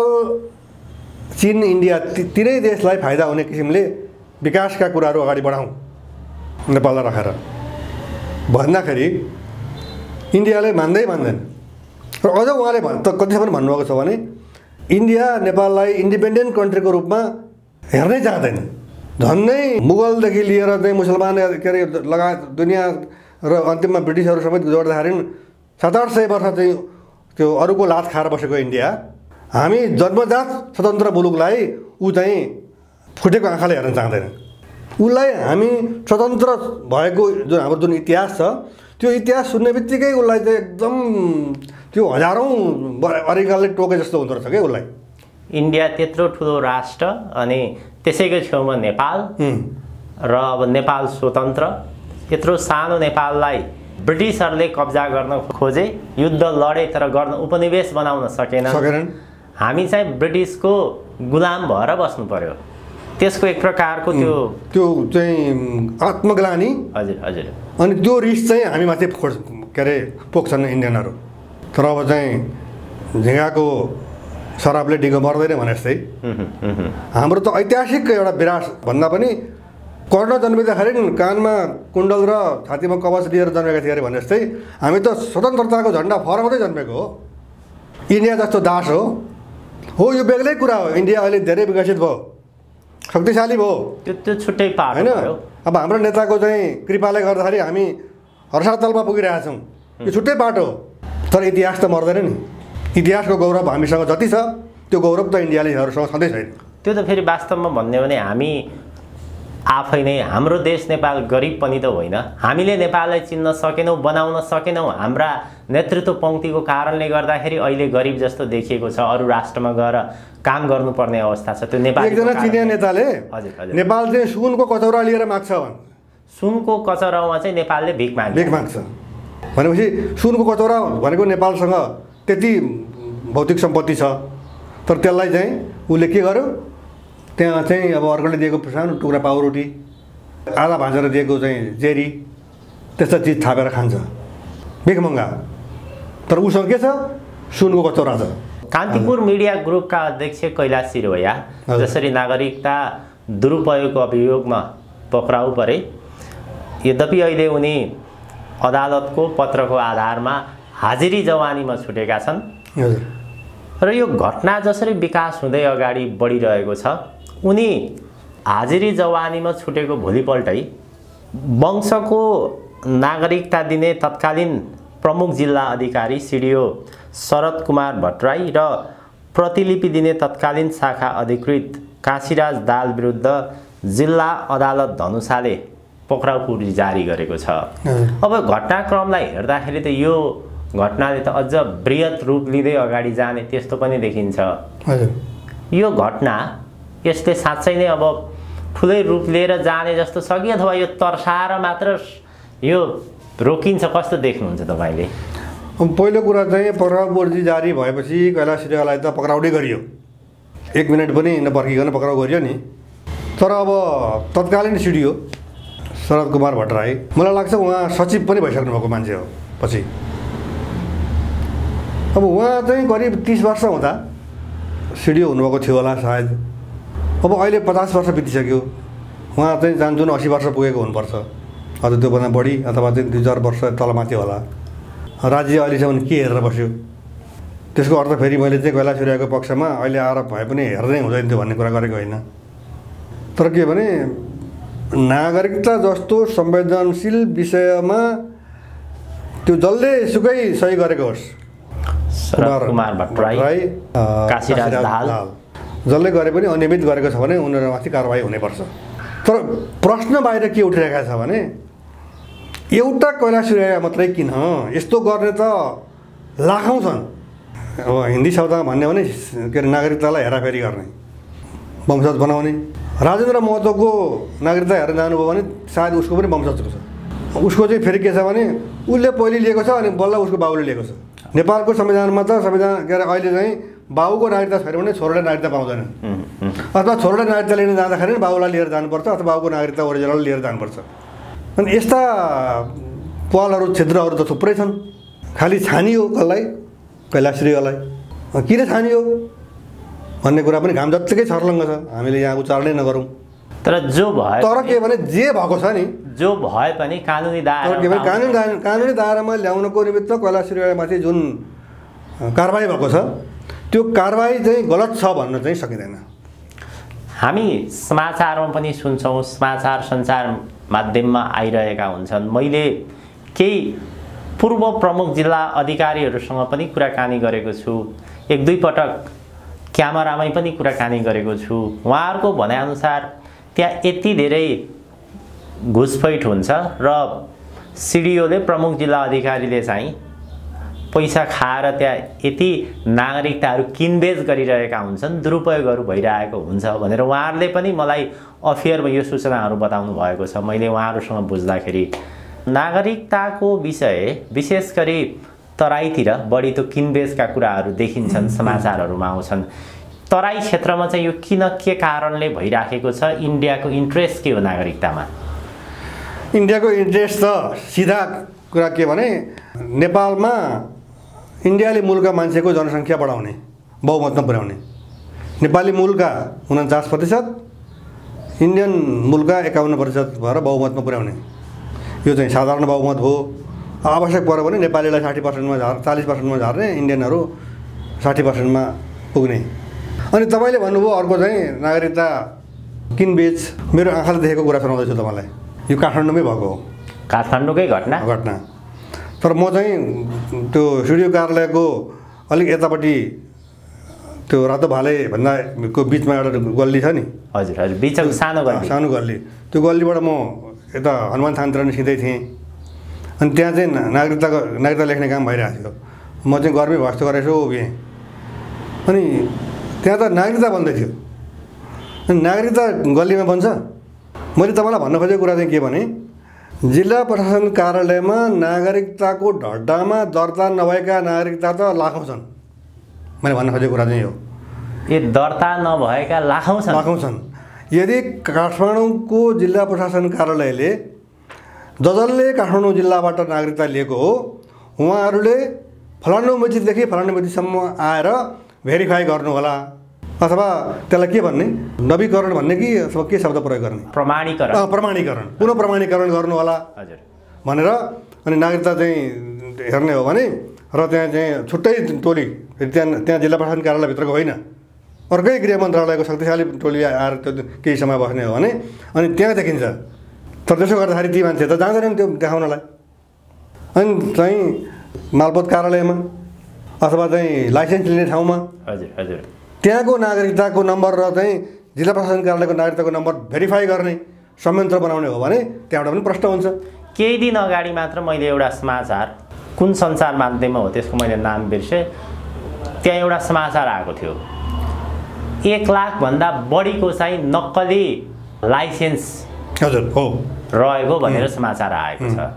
चीन इन्डिया तिनै देशलाई फाइदा हुने किसिमले विकासका कुराहरू अगाडि बढाउँ नेपाललाई राखेर भन्दाखेरि इन्डियाले मान्दैन। र अझ उहाँले कतिसम्म भन्नुभएको छ भने इन्डिया नेपाललाई इन्डिपेन्डेन्ट कन्ट्रीको रूपमा हेर्नै चाहँदैन। झन्नै मुगलदेखि लिएर चाहिँ मुसलमान के अरे लगायत दुनियाँ र अन्तिममा ब्रिटिसहरू समेत जोड्दाखेरि 700-800 वर्ष चाहिँ त्यो अरूको लात खाएर बसेको इन्डिया हामी जन्मजात स्वतन्त्र मुलुकलाई ऊ चाहिँ फुटेको आँखाले हेर्न चाहँदैन। उसलाई हामी स्वतन्त्र भएको जुन हाम्रो जुन इतिहास छ त्यो इतिहास सुन्ने बित्तिकै उसलाई चाहिँ एकदम त्यो हजारौँ अरिकालले टोके जस्तो हुँदो रहेछ क्या उसलाई। इन्डिया त्यत्रो ठुलो राष्ट्र अनि त्यसैको छेउमा नेपाल र अब नेपाल स्वतन्त्र, यत्रो सानो नेपाललाई ब्रिटिसहरूले कब्जा गर्न खोजे, युद्ध लडे तर गर्न उपनिवेश बनाउन सकेनन्। हामी चाहिँ ब्रिटिसको गुलाम भएर बस्नु पर्यो। त्यसको एक प्रकारको त्यो चाहिँ आत्मग्लानी। हजुर हजुर। अनि त्यो रिस चाहिँ हामी माथि के अरे पोख्छन् इन्डियनहरू। तर अब चाहिँ झिँगाको शराबले डिगो मर्दैन भने जस्तै हाम्रो त ऐतिहासिक एउटा विराट भन्दा पनि कर्ण जन्मिँदाखेरि कानमा कुण्डल र छातीमा कवच लिएर जन्मेका थिए अरे भने जस्तै हामी त स्वतन्त्रताको झन्डा फहराउँदै जन्मेको हो। इन्डिया जस्तो दास हो यो बेग्लै कुरा हो। इन्डिया अहिले धेरै विकसित भयो, शक्तिशाली भयो, त्यो छुट्टै पार्ट होइन। अब हाम्रो नेताको चाहिँ कृपाले गर्दाखेरि हामी हर्षातलमा पुगिरहेका छौँ, यो छुट्टै बाटो हो। तर इतिहास त मर्दैन नि। इतिहासको गौरव हामीसँग जति छ त्यो गौरव त इन्डियालीहरूसँग सधैँ छैन। त्यो त फेरि वास्तवमा भन्ने भने हामी आफै नै, हाम्रो देश नेपाल गरिब पनि त होइन, हामीले नेपाललाई चिन्न सकेनौँ, बनाउन सकेनौँ। हाम्रा नेतृत्व पङ्क्तिको कारणले गर्दाखेरि अहिले गरिब जस्तो देखिएको छ। अरू राष्ट्रमा गएर काम गर्नुपर्ने अवस्था छ। त्यो नेपाल एकजना चिनिया नेताले नेपाल चाहिँ सुनको कचौरा लिएर माग्छ भन्। सुनको कचौरामा चाहिँ नेपालले भिख माग्छ भनेपछि सुनको कचौरा भनेको नेपालसँग त्यति भौतिक सम्पत्ति छ, तर त्यसलाई चाहिँ उसले के गर्यो, त्यहाँ चाहिँ अब अर्कोले दिएको सानो टुक्रा पाउरोटी, आधा भाँचेर दिएको चाहिँ जेरी, त्यस्ता चिज थापेर खान्छ, भिख मङ्गा। तर उसँग के छ, सुनको कचौरा छ। कान्तिपुर मिडिया ग्रुपका अध्यक्ष कैलाश सिरोया जसरी नागरिकता दुरुपयोगको अभियोगमा पक्राउ परे, यद्यपि अहिले उनी अदालतको पत्रको आधारमा हाजिरी जवानीमा छुटेका छन् र यो घटना जसरी विकास हुँदै अगाडि बढिरहेको छ, उनी हाजिरी जवानीमा छुटेको भोलिपल्टै वंशको नागरिकता दिने तत्कालीन प्रमुख जिल्ला अधिकारी सिडिओ शरद कुमार भट्टराई र प्रतिलिपि दिने तत्कालीन शाखा अधिकृत काशीराज दाल विरुद्ध जिल्ला अदालत धनुषाले पक्राउपुरी जारी गरेको छ। अब घटनाक्रमलाई हेर्दाखेरि त यो घटनाले त अझ बृहत रूप लिँदै अगाडि जाने त्यस्तो पनि देखिन्छ। यो घटना यसले साँच्चै नै अब ठुलै रूप लिएर जाने जस्तो छ कि अथवा यो तर्साएर मात्र यो रोकिन्छ, कस्तो देख्नुहुन्छ तपाईँले? पहिलो कुरा चाहिँ पक्राउपुर्जी जारी भएपछि कैलाश सिरोयालाई त पक्राउडै गरियो, 1 मिनट पनि नपर्खिकन पक्राउ गरियो नि। तर अब तत्कालीन सिडिओ शरद कुमार भट्टराई, मलाई लाग्छ उहाँ सचिव पनि भइसक्नु भएको मान्छे हो पछि। अब उहाँ चाहिँ करिब 30 वर्ष हुँदा सिडिओ हुनुभएको थियो होला सायद। अब अहिले 50 वर्ष बितिसक्यो, उहाँ चाहिँ जान्छुन 80 वर्ष पुगेको हुनुपर्छ, अझ त्योभन्दा बढी अथवा चाहिँ 2-4 वर्ष तलमाथि होला। राज्य अहिलेसम्म के हेरेर बस्यो? त्यसको अर्थ फेरि मैले चाहिँ कैलाश सिरोयाको पक्षमा अहिले आएर भए पनि हेर्नै हुँदैन थियो भन्ने कुरा गरेको होइन। तर के भने नागरिकता जस्तो संवेदनशील विषयमा त्यो जसले सुकै सही गरेको होस्, शरद कुमार भट्टराई, काशीराज दाहाल, जसले गरे पनि अनियमित गरेको छ भने उनीहरूमाथि कारवाही हुनैपर्छ। तर प्रश्न बाहिर के उठिरहेको छ भने एउटा कैलाश सिरोया मात्रै किन यस्तो गर्ने त लाखौँ छन्। अब हिन्दी शब्दमा भन्ने भने के अरे नागरिकतालाई हेराफेरी गर्ने, वंशज बनाउने। राजेन्द्र महतोको नागरिकता हेरेर जानुभयो भने सायद उसको पनि वंशजको छ। उसको चाहिँ फेरि के छ भने उसले पहिले लिएको छ अनि बल्ल उसको बाबुले लिएको छ। नेपालको संविधानमा त संविधान के अरे अहिले चाहिँ बाबुको नागरिकता छैन भने छोरोले नागरिकता पाउँदैनन्, अथवा छोरोले नागरिकता लिन जाँदाखेरि बाबुलाई लिएर जानुपर्छ अथवा बाबुको नागरिकता ओरिजिनल लिएर जानुपर्छ। अनि यस्ता पलहरू क्षेत्रहरू त थुप्रै छन्। खालि छानियो कसलाई, कैलाश सिरोयालाई किन छानियो भन्ने कुरा पनि घाम जत्तिकै छर्लङ्ग छ, हामीले यहाँ उच्चारणै नगरौँ। तर जो भए, तर के भने जे भएको छ नि, जो भए पनि कानुनी दायरा, कानुनी दायरामा ल्याउनको निमित्त कैलाश सिरोयामाथि जुन कारबाही भएको छ त्यो कारबाही चाहिँ गलत छ भन्न चाहिँ सकिँदैन। हामी समाचारमा पनि सुन्छौँ, समाचार सञ्चार माध्यममा आइरहेका हुन्छन्। मैले केही पूर्व प्रमुख जिल्ला अधिकारीहरूसँग पनि कुराकानी गरेको छु, 1-2 पटक क्यामेरामै पनि कुराकानी गरेको छु। उहाँहरूको भनाइअनुसार त्यहाँ यति धेरै घुसपैठ हुन्छ र सिडिओले, प्रमुख जिल्ला अधिकारीले चाहिँ पैसा खाएर त्यहाँ यति नागरिकताहरू किनबेच गरिरहेका हुन्छन्, दुरुपयोगहरू भइरहेको हुन्छ भनेर उहाँहरूले पनि मलाई अफेयरमा यो सूचनाहरू बताउनु भएको छ। मैले उहाँहरूसँग बुझ्दाखेरि नागरिकताको विषय विशेष गरी तराईतिर बढी त किनबेचका कुराहरू देखिन्छन्, समाचारहरूमा आउँछन्। तराई क्षेत्रमा चाहिँ यो किन, के कारणले भइराखेको छ? इन्डियाको इन्ट्रेस्ट के हो नागरिकतामा? इन्डियाको इन्ट्रेस्ट त सिधा कुरा के भने नेपालमा इन्डियाली मूलका मान्छेको जनसङ्ख्या बढाउने, बहुमतमा पुर्याउने। नेपाली मूलका 49%, इन्डियन मूलका 51% भएर बहुमतमा पुर्याउने, यो चाहिँ साधारण बहुमत हो। आवश्यक पऱ्यो भने नेपालीलाई 60%मा 40%मा झार्ने, इन्डियनहरू 60%मा पुग्ने। अनि तपाईँले भन्नुभयो अर्को चाहिँ नागरिकता किनबेच। मेरो आँखाले देखेको कुरा सुनाउँदैछु तपाईँलाई, यो काठमाडौँमै भएको हो, काठमाडौँकै घटना। तर म चाहिँ त्यो सिडिओ कार्यालयको अलिक यतापट्टि त्यो रातो भाले भन्दाको बिचमा एउटा गल्ली छ नि। हजुर हजुर, बिचको सानो गल्ली, त्यो गल्लीबाट म यता हनुमान थानतिर निस्किँदै थिएँ। अनि त्यहाँ चाहिँ नागरिकता लेख्ने काम भइरहेको थियो। म चाहिँ गर्मी भस्तो गरेर यसो उभिएँ, अनि त्यहाँ त नागरिकता बन्दै थियो। अनि नागरिकता गल्लीमा बन्छ। मैले तपाईँलाई भन्न खोजेको कुरा चाहिँ के भने, जिल्ला प्रशासन कार्यालयमा नागरिकताको ढड्डामा दर्ता नभएका नागरिकता त लाखौँ छन्। मैले भन्न खोजेको कुरा चाहिँ यो, दर्ता नभएका लाखौँ छन्। यदि काठमाडौँको जिल्ला प्रशासन कार्यालयले जसले काठमाडौँ जिल्लाबाट नागरिकता लिएको हो उहाँहरूले फलानु मितिदेखि फलानु मितिसम्म आएर भेरिफाई गर्नु होला, अथवा त्यसलाई के भन्ने, नवीकरण भन्ने कि अथवा के शब्द प्रयोग गर्ने, प्रमाणीकरण पुनः प्रमाणीकरण गर्नु होला भनेर। अनि नागरिकता चाहिँ हेर्ने हो भने र त्यहाँ चाहिँ छुट्टै टोली, त्यहाँ जिल्ला प्रशासन कार्यालयभित्रको होइन, अर्कै गृह मन्त्रालयको शक्तिशाली टोली आएर त्यो केही समय बस्ने हो भने अनि त्यहाँ देखिन्छ। तर त्यसो गर्दाखेरि ती मान्छे त जाँदैनन् त्यो देखाउनलाई। अनि चाहिँ मालपोत कार्यालयमा अथवा चाहिँ लाइसेन्स लिने ठाउँमा त्यहाँको नागरिकताको नम्बर र चाहिँ जिल्ला प्रशासन कार्यालयको नागरिकताको नम्बर भेरिफाई गर्ने संयन्त्र बनाउने हो भने त्यहाँबाट पनि प्रश्न हुन्छ। केही दिन अगाडि मात्र मैले एउटा समाचार, कुन सञ्चार माध्यममा हो त्यसको मैले नाम बिर्सेँ, त्यहाँ एउटा समाचार आएको थियो, 1 लाखभन्दा बढीको चाहिँ नक्कली लाइसेन्स रहेको भनेर समाचार आएको छ।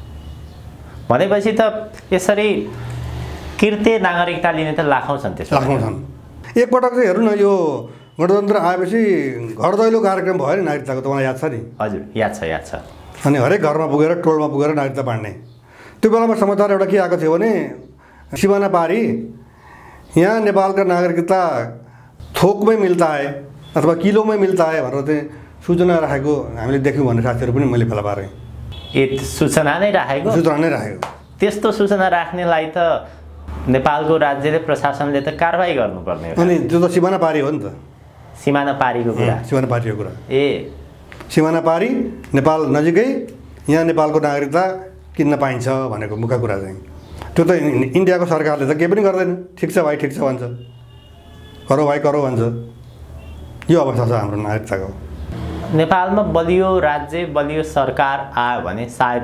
भनेपछि त यसरी किर्ते नागरिकता लिने त लाखौँ छन्। एकपटक चाहिँ हेर्नु न, यो गणतन्त्र आएपछि घर दैलो कार्यक्रम भयो नि नागरिकताको, तपाईँलाई याद छ नि? हजुर याद छ। अनि हरेक घरमा पुगेर टोलमा पुगेर नागरिकता बाँड्ने। त्यो बेलामा समाचार एउटा के आएको थियो भने, सिमाना पारी यहाँ नेपालका नागरिकता थोकमै मिल्ता है अथवा किलोमै मिल्ता है भनेर चाहिँ सूचना राखेको हामीले देख्यौँ भन्ने साथीहरू पनि मैले फेला पारेँ। सूचना नै राखेको। त्यस्तो सूचना राख्नेलाई त नेपालको राज्यले, प्रशासनले त कारबाही गर्नुपर्ने हो। अनि त्यो त सिमाना पारी हो नि त, सिमाना पारीको कुरा। सिमाना पारी नेपाल नजिकै, यहाँ नेपालको नागरिकता किन्न पाइन्छ भनेको मुख्य कुरा चाहिँ त्यो त इन्डियाको सरकारले त केही पनि गर्दैन। ठिक छ भाइ, ठिक छ भन्छ, करो भाइ करो भन्छ। यो अवस्था छ हाम्रो नागरिकताको। नेपालमा बलियो राज्य, बलियो सरकार आयो भने सायद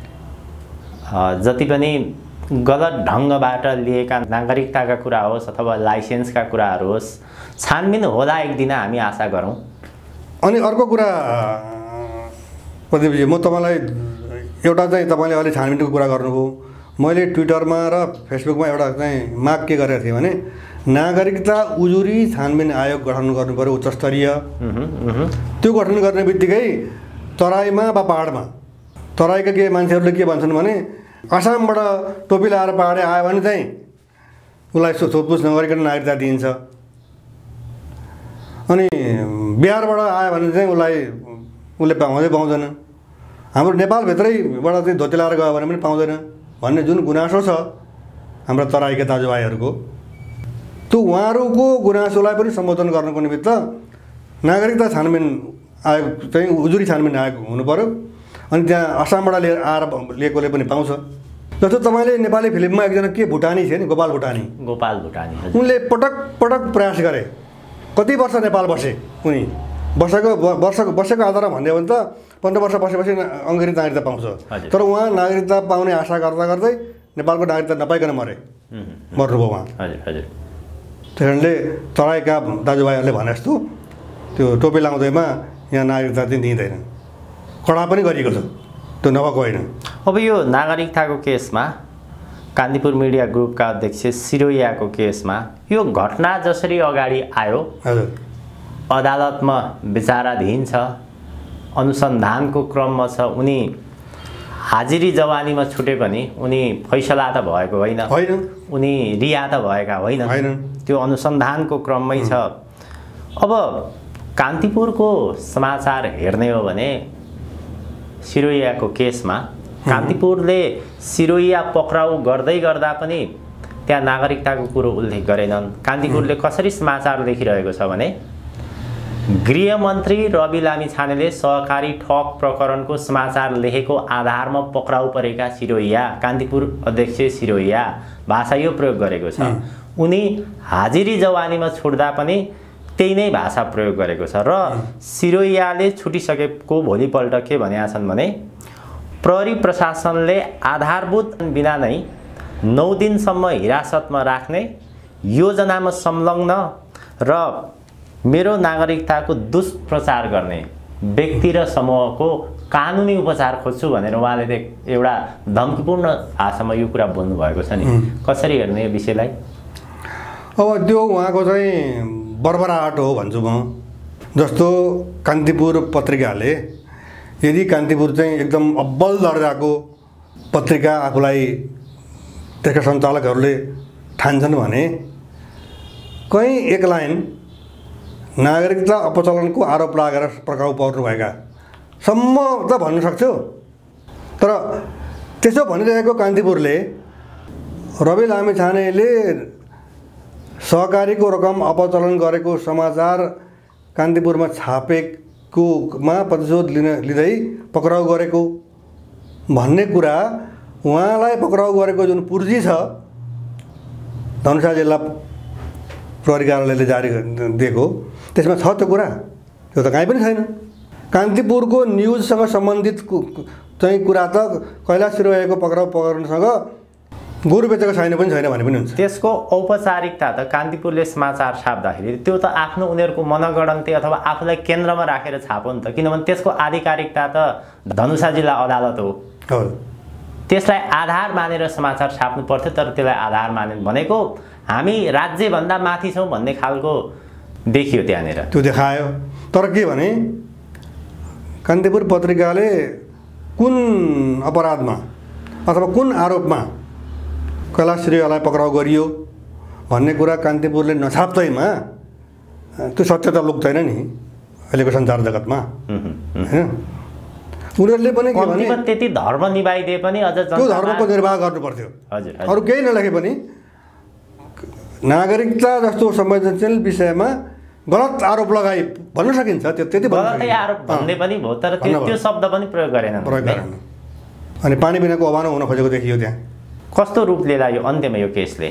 जति पनि गलत ढङ्गबाट लिएका नागरिकताका कुरा होस् अथवा लाइसेन्सका कुराहरू होस्, छानबिन होला एक दिन, हामी आशा गरौँ। अनि अर्को कुरा प्रदीपजी, म तपाईँलाई एउटा चाहिँ तपाईँले अलि छानबिनको कुरा गर्नुभयो। मैले ट्विटरमा र फेसबुकमा एउटा चाहिँ माग के गरेको थिएँ भने, नागरिकता उजुरी छानबिन आयोग गठन गर्नु पर्यो उच्च स्तरीय। त्यो गठन गर्ने बित्तिकै तराईमा वा पहाडमा, तराईका के मान्छेहरूले के भन्छन् भने, आसामबाट टोपी लाएर पहाडे आयो भने चाहिँ उसलाई सोधपुछ नगरिकन नागरिकता दिइन्छ। अनि बिहारबाट आयो भने चाहिँ उसले पाउँदैन। हाम्रो नेपालभित्रैबाट चाहिँ धोती लाएर गयो भने पनि पाउँदैन भन्ने जुन गुनासो छ हाम्रा तराईका दाजुभाइहरूको, त्यो उहाँहरूको गुनासोलाई पनि सम्बोधन गर्नको निमित्त नागरिकता छानबिन आयोग चाहिँ उजुरी छानबिन आयोग हुनु पर्यो। अनि त्यहाँ आसामबाट आएर लिएकोले पनि पाउँछ। जस्तो तपाईँले नेपाली फिल्ममा एकजना के भुटानी थिए नि, गोपाल भुटानी, उनले पटक पटक प्रयास गरे। कति वर्ष नेपाल बसे उनी, बसेको आधारमा भन्दै हो भने त 15 वर्ष बसेपछि अङ्ग्रेजी नागरिकता पाउँछ। तर उहाँ नागरिकता पाउने आशा गर्दा गर्दै नेपालको नागरिकता नपाइकन मर्नुभयो उहाँ। त्यस कारणले तराईका दाजुभाइहरूले भने जस्तो त्यो टोपी लाउँदैमा यहाँ नागरिकता चाहिँ दिँदैन, कडा पनि गरिएको छ, त्यो नभएको होइन। अब यो नागरिकताको केसमा कान्तिपुर मिडिया ग्रुपका अध्यक्ष सिरोयाको केसमा यो घटना जसरी अगाडि आयो, अदालतमा विचाराधीन छ, अनुसन्धानको क्रममा छ, उनी हाजिरी जवानीमा छुटे पनि उनी फैसला त भएको होइन, उनी रिहा त भएका होइन, त्यो अनुसन्धानको क्रममै छ। अब कान्तिपुरको समाचार हेर्ने हो भने सिरोइयाको केसमा कान्तिपुरले सिरोइया पक्राउ गर्दै गर्दा पनि त्यहाँ नागरिकताको कुरो उल्लेख गरेनन्। कान्तिपुरले कसरी समाचार लेखिरहेको छ भने गृहमन्त्री रवि लामिछानेले सहकारी ठग प्रकरणको समाचार लेखेको आधारमा पक्राउ परेका सिरोइया, कान्तिपुर अध्यक्ष सिरोइया भाषा यो प्रयोग गरेको छ। उनी हाजिरी जवानीमा छुट्दा पनि त्यही नै भाषा प्रयोग गरेको छ र सिरोइयाले छुटिसकेको भोलिपल्ट के भनेका छन् भने प्रहरी प्रशासनले आधारभूत बिना नै 9 दिनसम्म हिरासतमा राख्ने योजनामा संलग्न र मेरो नागरिकताको दुष्प्रचार गर्ने व्यक्ति र समूहको कानुनी उपचार खोज्छु भनेर उहाँले एउटा धम्कीपूर्ण भाषामा यो कुरा बोल्नु भएको छ नि। कसरी हेर्ने यो विषयलाई? अब त्यो उहाँको चाहिँ बर्बराहट हो भन्छु म। जस्तो कान्तिपुर पत्रिकाले यदि कान्तिपुर चाहिँ एकदम अब्बल दर्जाको पत्रिका आफूलाई त्यसका सञ्चालकहरूले ठान्छन् भने कहीँ एक लाइन नागरिकता अपचलनको आरोप लागेर पक्राउ पर्नुभएका सम्म त भन्न सक्छु। तर त्यसो भनिरहेको कान्तिपुरले रवि लामिछानेले सहकारीको रकम अपचलन गरेको समाचार कान्तिपुरमा छापेकोमा प्रतिशोध लिँदै पक्राउ गरेको भन्ने कुरा उहाँलाई पक्राउ गरेको जुन पुर्जी छ धनुषा जिल्ला प्रहरी कार्यालयले जारी दिएको त्यसमा छ त्यो कुरा? त्यो त कहीँ पनि छैन। कान्तिपुरको न्युजसँग सम्बन्धित चाहिँ कुरा त कैलाश सिरोयाको पक्राउ प्रकरणसँग गोरु बेचेको छैन पनि छैन भने पनि हुन्छ। त्यसको औपचारिकता त कान्तिपुरले समाचार छाप्दाखेरि त्यो त आफ्नो उनीहरूको मनगणन्ती अथवा आफूलाई केन्द्रमा राखेर छापो नि त, किनभने त्यसको आधिकारिकता त धनुषा जिल्ला अदालत हो। त्यसलाई आधार मानेर समाचार छाप्नु पर्थ्यो, तर त्यसलाई आधार मानेन भनेको हामी राज्यभन्दा माथि छौँ भन्ने खालको देखियो त्यहाँनिर। त्यो देखायो। तर के भने कान्तिपुर पत्रिकाले कुन अपराधमा अथवा कुन आरोपमा कैलाश सिरोयालाई पक्राउ गरियो भन्ने कुरा कान्तिपुरले नछाप्दैमा त्यो सत्यता लुक्दैन नि अहिलेको सञ्चार जगतमा, होइन? उनीहरूले पनि के भने त्यति धर्म निभाइदिए पनि अझ त्यो धर्मको निर्वाह गर्नु पर्थ्यो। हजुर, अरू केही नलेखे पनि नागरिकता जस्तो संवेदनशील विषयमा गलत आरोप लगाई भन्न सकिन्छ। त्यो त्यति गलतै आरोप भन्ने पनि भयो, तर त्यो शब्द पनि प्रयोग गरेन। अनि पानी बिनाको अभाव हुन खोजेको देखियो त्यहाँ। कस्तो रूप लिएला यो अन्त्यमा यो केसले?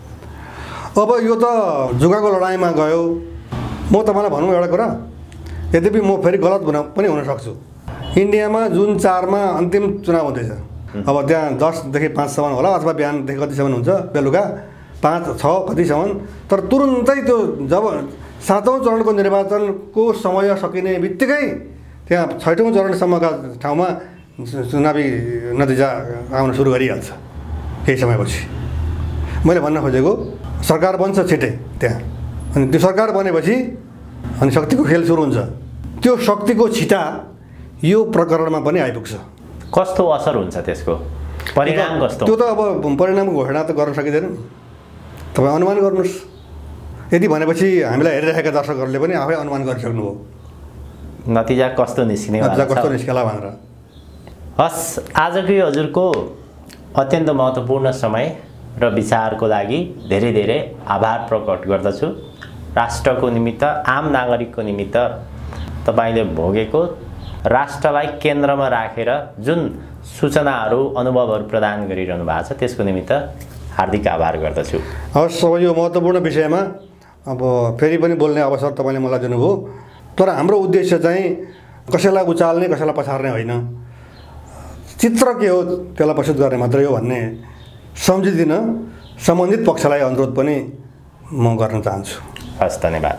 अब यो त जुगाको लडाइँमा गयो। म तपाईँलाई भनौँ एउटा कुरा, यद्यपि म फेरि गलत पनि हुन सक्छु। इन्डियामा जुन 4 मा अन्तिम चुनाव हुँदैछ, अब त्यहाँ 10 देखि 5 सम्म होला अथवा बिहानदेखि कतिसम्म हुन्छ, बेलुका 5, 6 कतिसम्म। तर तुरुन्तै त्यो जब 7औं चरणको निर्वाचनको समय सकिने बित्तिकै त्यहाँ 6औं चरणसम्मका ठाउँमा चुनावी नतिजा आउन सुरु गरिहाल्छ केही समयपछि। मैले भन्न खोजेको सरकार बन्छ छिटै त्यहाँ, अनि त्यो सरकार बनेपछि अनि शक्तिको खेल सुरु हुन्छ। त्यो शक्तिको छिटा यो प्रकरणमा पनि आइपुग्छ। कस्तो असर हुन्छ त्यसको परिणाम कस्तो? त्यो त अब परिणामको घोषणा त गर्न सकिँदैन, तपाईँ अनुमान गर्नुहोस्। यदि भनेपछि हामीलाई हेरिरहेका दर्शकहरूले पनि आफै अनुमान गरिसक्नुभयो नतिजा कस्तो निस्केला भनेर। हस्, आजको हजुरको अत्यन्त महत्त्वपूर्ण समय र विचारको लागि धेरै धेरै आभार प्रकट गर्दछु। राष्ट्रको निमित्त, आम नागरिकको निमित्त तपाईँले भोगेको राष्ट्रलाई केन्द्रमा राखेर जुन सूचनाहरू अनुभवहरू प्रदान गरिरहनु भएको छ त्यसको निमित्त हार्दिक आभार गर्दछु। हवस्, अब यो महत्त्वपूर्ण विषयमा अब फेरि पनि बोल्ने अवसर तपाईँले मलाई दिनुभयो। तर हाम्रो उद्देश्य चाहिँ कसैलाई उचाल्ने कसैलाई पछार्ने होइन, चित्र के हो त्यसलाई प्रस्तुत गर्ने मात्रै हो भन्ने सम्झिदिन सम्बन्धित पक्षलाई अनुरोध पनि म गर्न चाहन्छु। हस्, धन्यवाद।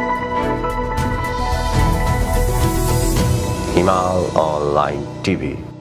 Himal Online TV